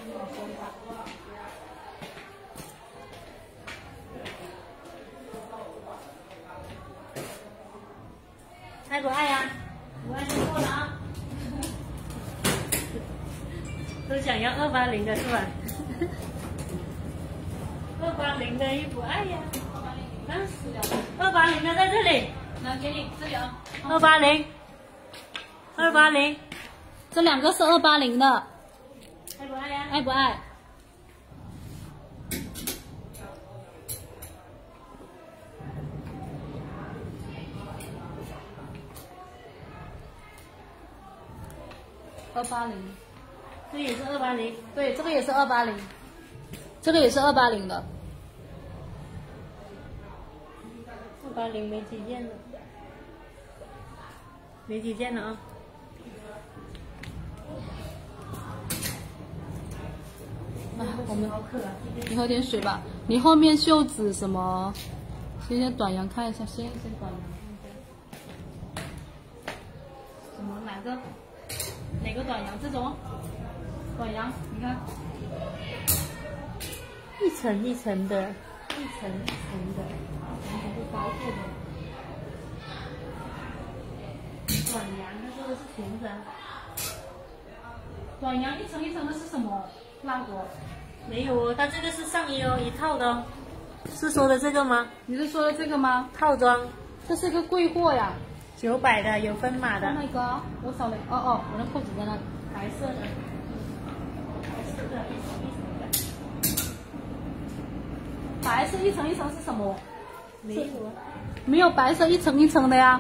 爱不爱呀？ 不爱就过了啊。 都想要280的是吧？280的衣服，哎呀，280的在这里， 来给你这里啊。 280， 这2个是280的， 爱不爱呀？ 爱不爱？ 280， 这也是280， 对，这个也是280，这个也是280的。 280没几件了，没几件了啊。 我们你喝点水吧。你后面袖子什么？先短羊看一下，先短羊。什么哪个短羊？这种短羊，你看， 一层一层的，一层一层的， 是包覆的。 短羊，它说的是裙子。 短羊一层一层的是什么？拉国？ 没有哦，它这个是上衣哦，一套的哦。是说的这个吗？ 你是说的这个吗？ 套装这是个贵货呀。 900的，有分码的。 那个多少嘞？哦，我那扣子在那里， 白色的，白色的，一层一层的。 白色一层一层是什么？ 没有啊。 没有白色一层一层的呀。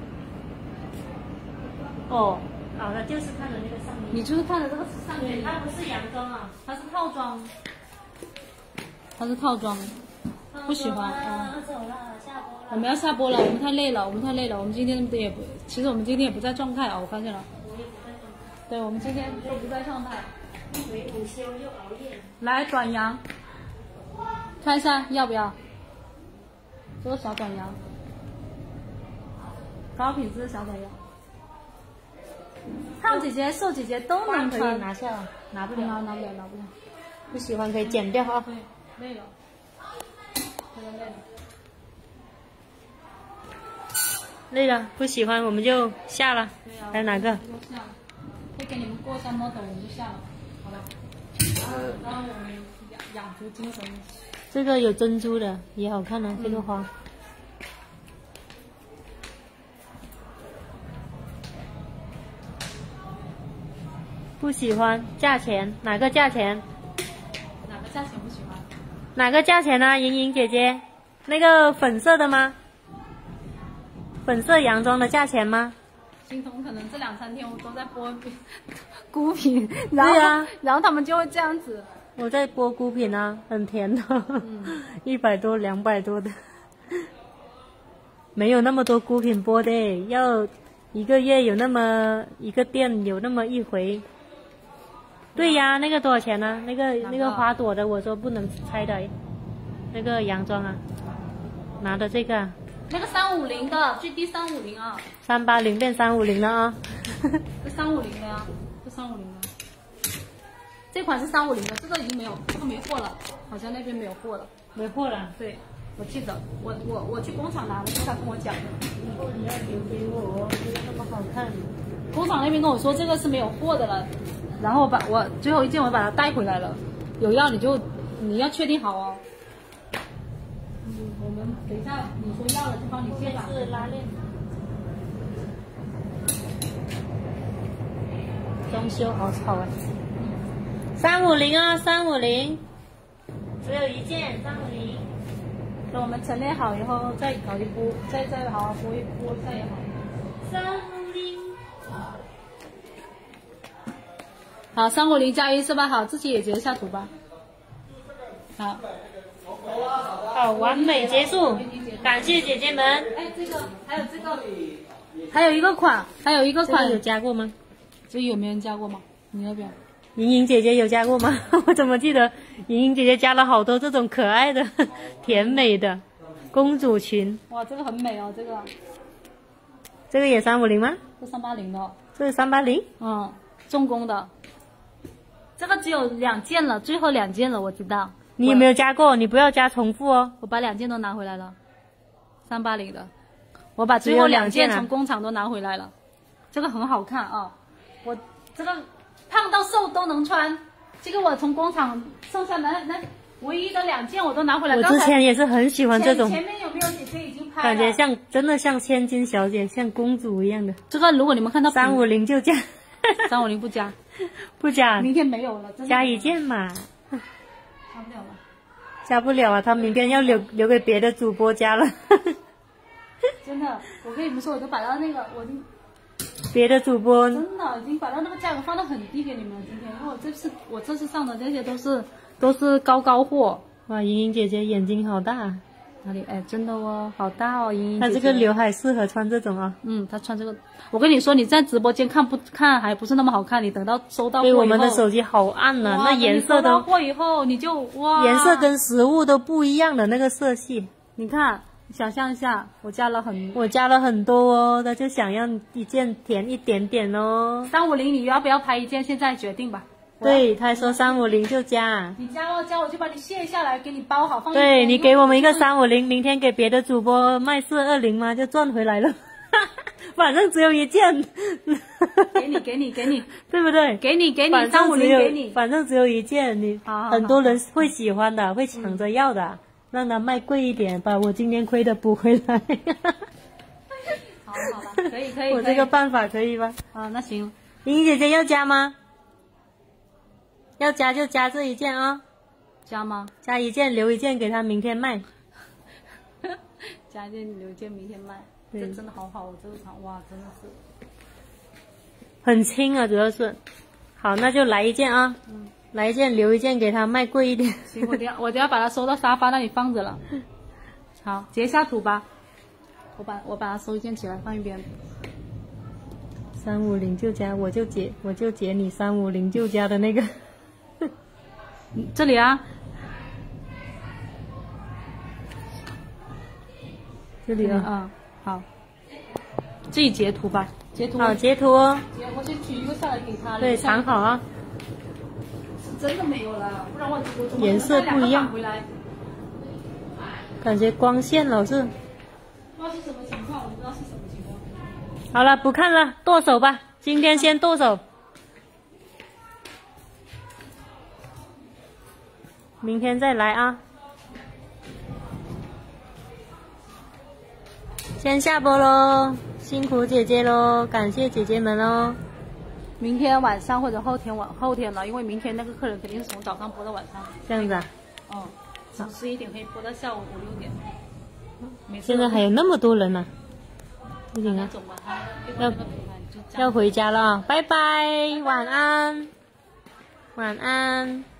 哦，好的，就是看的那个上衣。 你就是看的这个是上衣， 对，它不是洋装啊， 它是套装。它是套装，不喜欢。 走了，下播了。 我们要下播了，我们太累了，我们太累了。我们今天也不，其实我们今天也不在状态啊，我发现了。 我也不在状态。 对，我们今天都不在状态。 没午休又熬夜。 来短羊，看一下要不要？这个小短羊，高品质的小短羊。胖姐姐、瘦姐姐都能可以穿， 拿下了，拿不了， 拿不了。 不喜欢可以剪掉啊。 对，累了，真的累了。 累了，不喜欢我们就下了。 对呀、 还有哪个？ 就下了，会给你们过一下 model，我们就下了，好吧？然后我们养足精神。 这个有珍珠的，也好看啊，这个花。不喜欢，价钱哪个价钱？ 哪个价钱不喜欢？ 哪个价钱呢？莹莹姐姐，那个粉色的吗？粉色洋装的价钱吗？ 心疼，可能这2、3天我都在播孤品，然后、 对啊、 然后他们就会这样子。 我在播孤品啊，很甜的，100多、200多的，没有那么多孤品播的，要一个月有那么一个店有那么一回。对呀，那个多少钱呢？那个花朵的，我说不能拆的，那个洋装啊，拿的这个。 那个350的，最低350啊。 380变350了啊。 这350的呀，这350的。这款是350的，这个已经没有，这个没货了，好像那边没有货了。 没货了。 对，我记得，我去工厂拿的，他跟我讲的。 以后你要留给我，这个那么好看。 工厂那边跟我说这个是没有货的了，然后我最后一件我把它带回来了。有要你要确定好哦。我们等一下你说要了就帮你卸吧。 是拉链。装修好吵啊！350啊，350，只有一件350。 等我们陈列好以后再搞一波，再好好播一下也好。 350。 好，350加1是吧？好，自己也截一下图吧。好。 好，完美结束，感谢姐姐们。 哎，这个还有这个，还有一个款有加过吗？ 这有没有人加过吗？你要不要？ 莹莹姐姐有加过吗？我怎么记得莹莹姐姐加了好多这种可爱的、甜美的公主裙。 哇，这个很美哦， 这个也350吗？ 这380的。 这是380？ 嗯，重工的。这个只有2件了，最后2件了，我知道。 你有没有加过？你不要加重复哦。 我把2件都拿回来了，380的，我把最后2件从工厂都拿回来了。这个很好看啊，我这个胖到瘦都能穿。这个我从工厂剩下那唯一的2件我都拿回来。 我之前也是很喜欢这种。 前面有没有姐姐已经拍了？ 感觉真的像千金小姐，像公主一样的。 这个如果你们看到 350就加 ，350不加， 不加， 明天没有了， 加一件嘛。 加不了了。 加不了啊，他明天要留给别的主播加了。 真的，我跟你们说，我都摆到那个， 别的主播真的已经把它那个价格放得很低给你们了。今天，因为我这次上的这些都是高货。 哇，莹莹姐姐眼睛好大， 哪里？哎，真的哦，好大哦，莹莹姐姐。 她这个刘海适合穿这种啊。 她穿这个，我跟你说，你在直播间看还不是那么好看，你等到收到货以后， 对，我们的手机好暗啊，那颜色都。 收到货以后你就哇， 颜色跟实物都不一样的那个色系。 你看，想象一下，我加了很多哦，他就想要一件填一点点哦。 350，你要不要拍一件？现在决定吧。 对，他说350就加。 你加我我就把你卸下来，给你包好放。 对，你给我们一个350，明天给别的主播卖420嘛，就赚回来了。反正只有一件。 给你， 对不对？ 给你350，给你。 反正只有一件，你很多人会喜欢的，会抢着要的。让他卖贵一点，把我今天亏的补回来。 好吧，可以。 我这个办法可以吧？ 啊，那行。 莹莹姐姐要加吗？要加就加这一件啊、哦。 加吗？ 加一件留一件给他明天卖。 加一件留一件明天卖，这真的好好，我这个场哇，真的是很轻啊，主要是。好，那就来一件啊。来一件留一件给他卖贵一点。 行，我等下把它收到沙发那里放着了。好，截一下图吧。我把它收一件起来放一边。 350就加，我就截你350就加的那个。 这里啊。 这里啊。 好。自己截图吧，截图。 好，截图哦。 我先取一个下来给他。 对，藏好啊。 真的没有了，不然我颜色不一样，感觉光线老是。 不知道是什么情况，我不知道是什么情况。 好了，不看了，剁手吧。今天先剁手，明天再来啊。先下播喽，辛苦姐姐喽，感谢姐姐们喽。 明天晚上或者后天了，因为明天那个客人肯定是从早上播到晚上。 这样子啊？ 从11点可以播到下午5、6点。 现在还有那么多人呢、不行啊，要回家了啊！拜拜，晚安，晚安。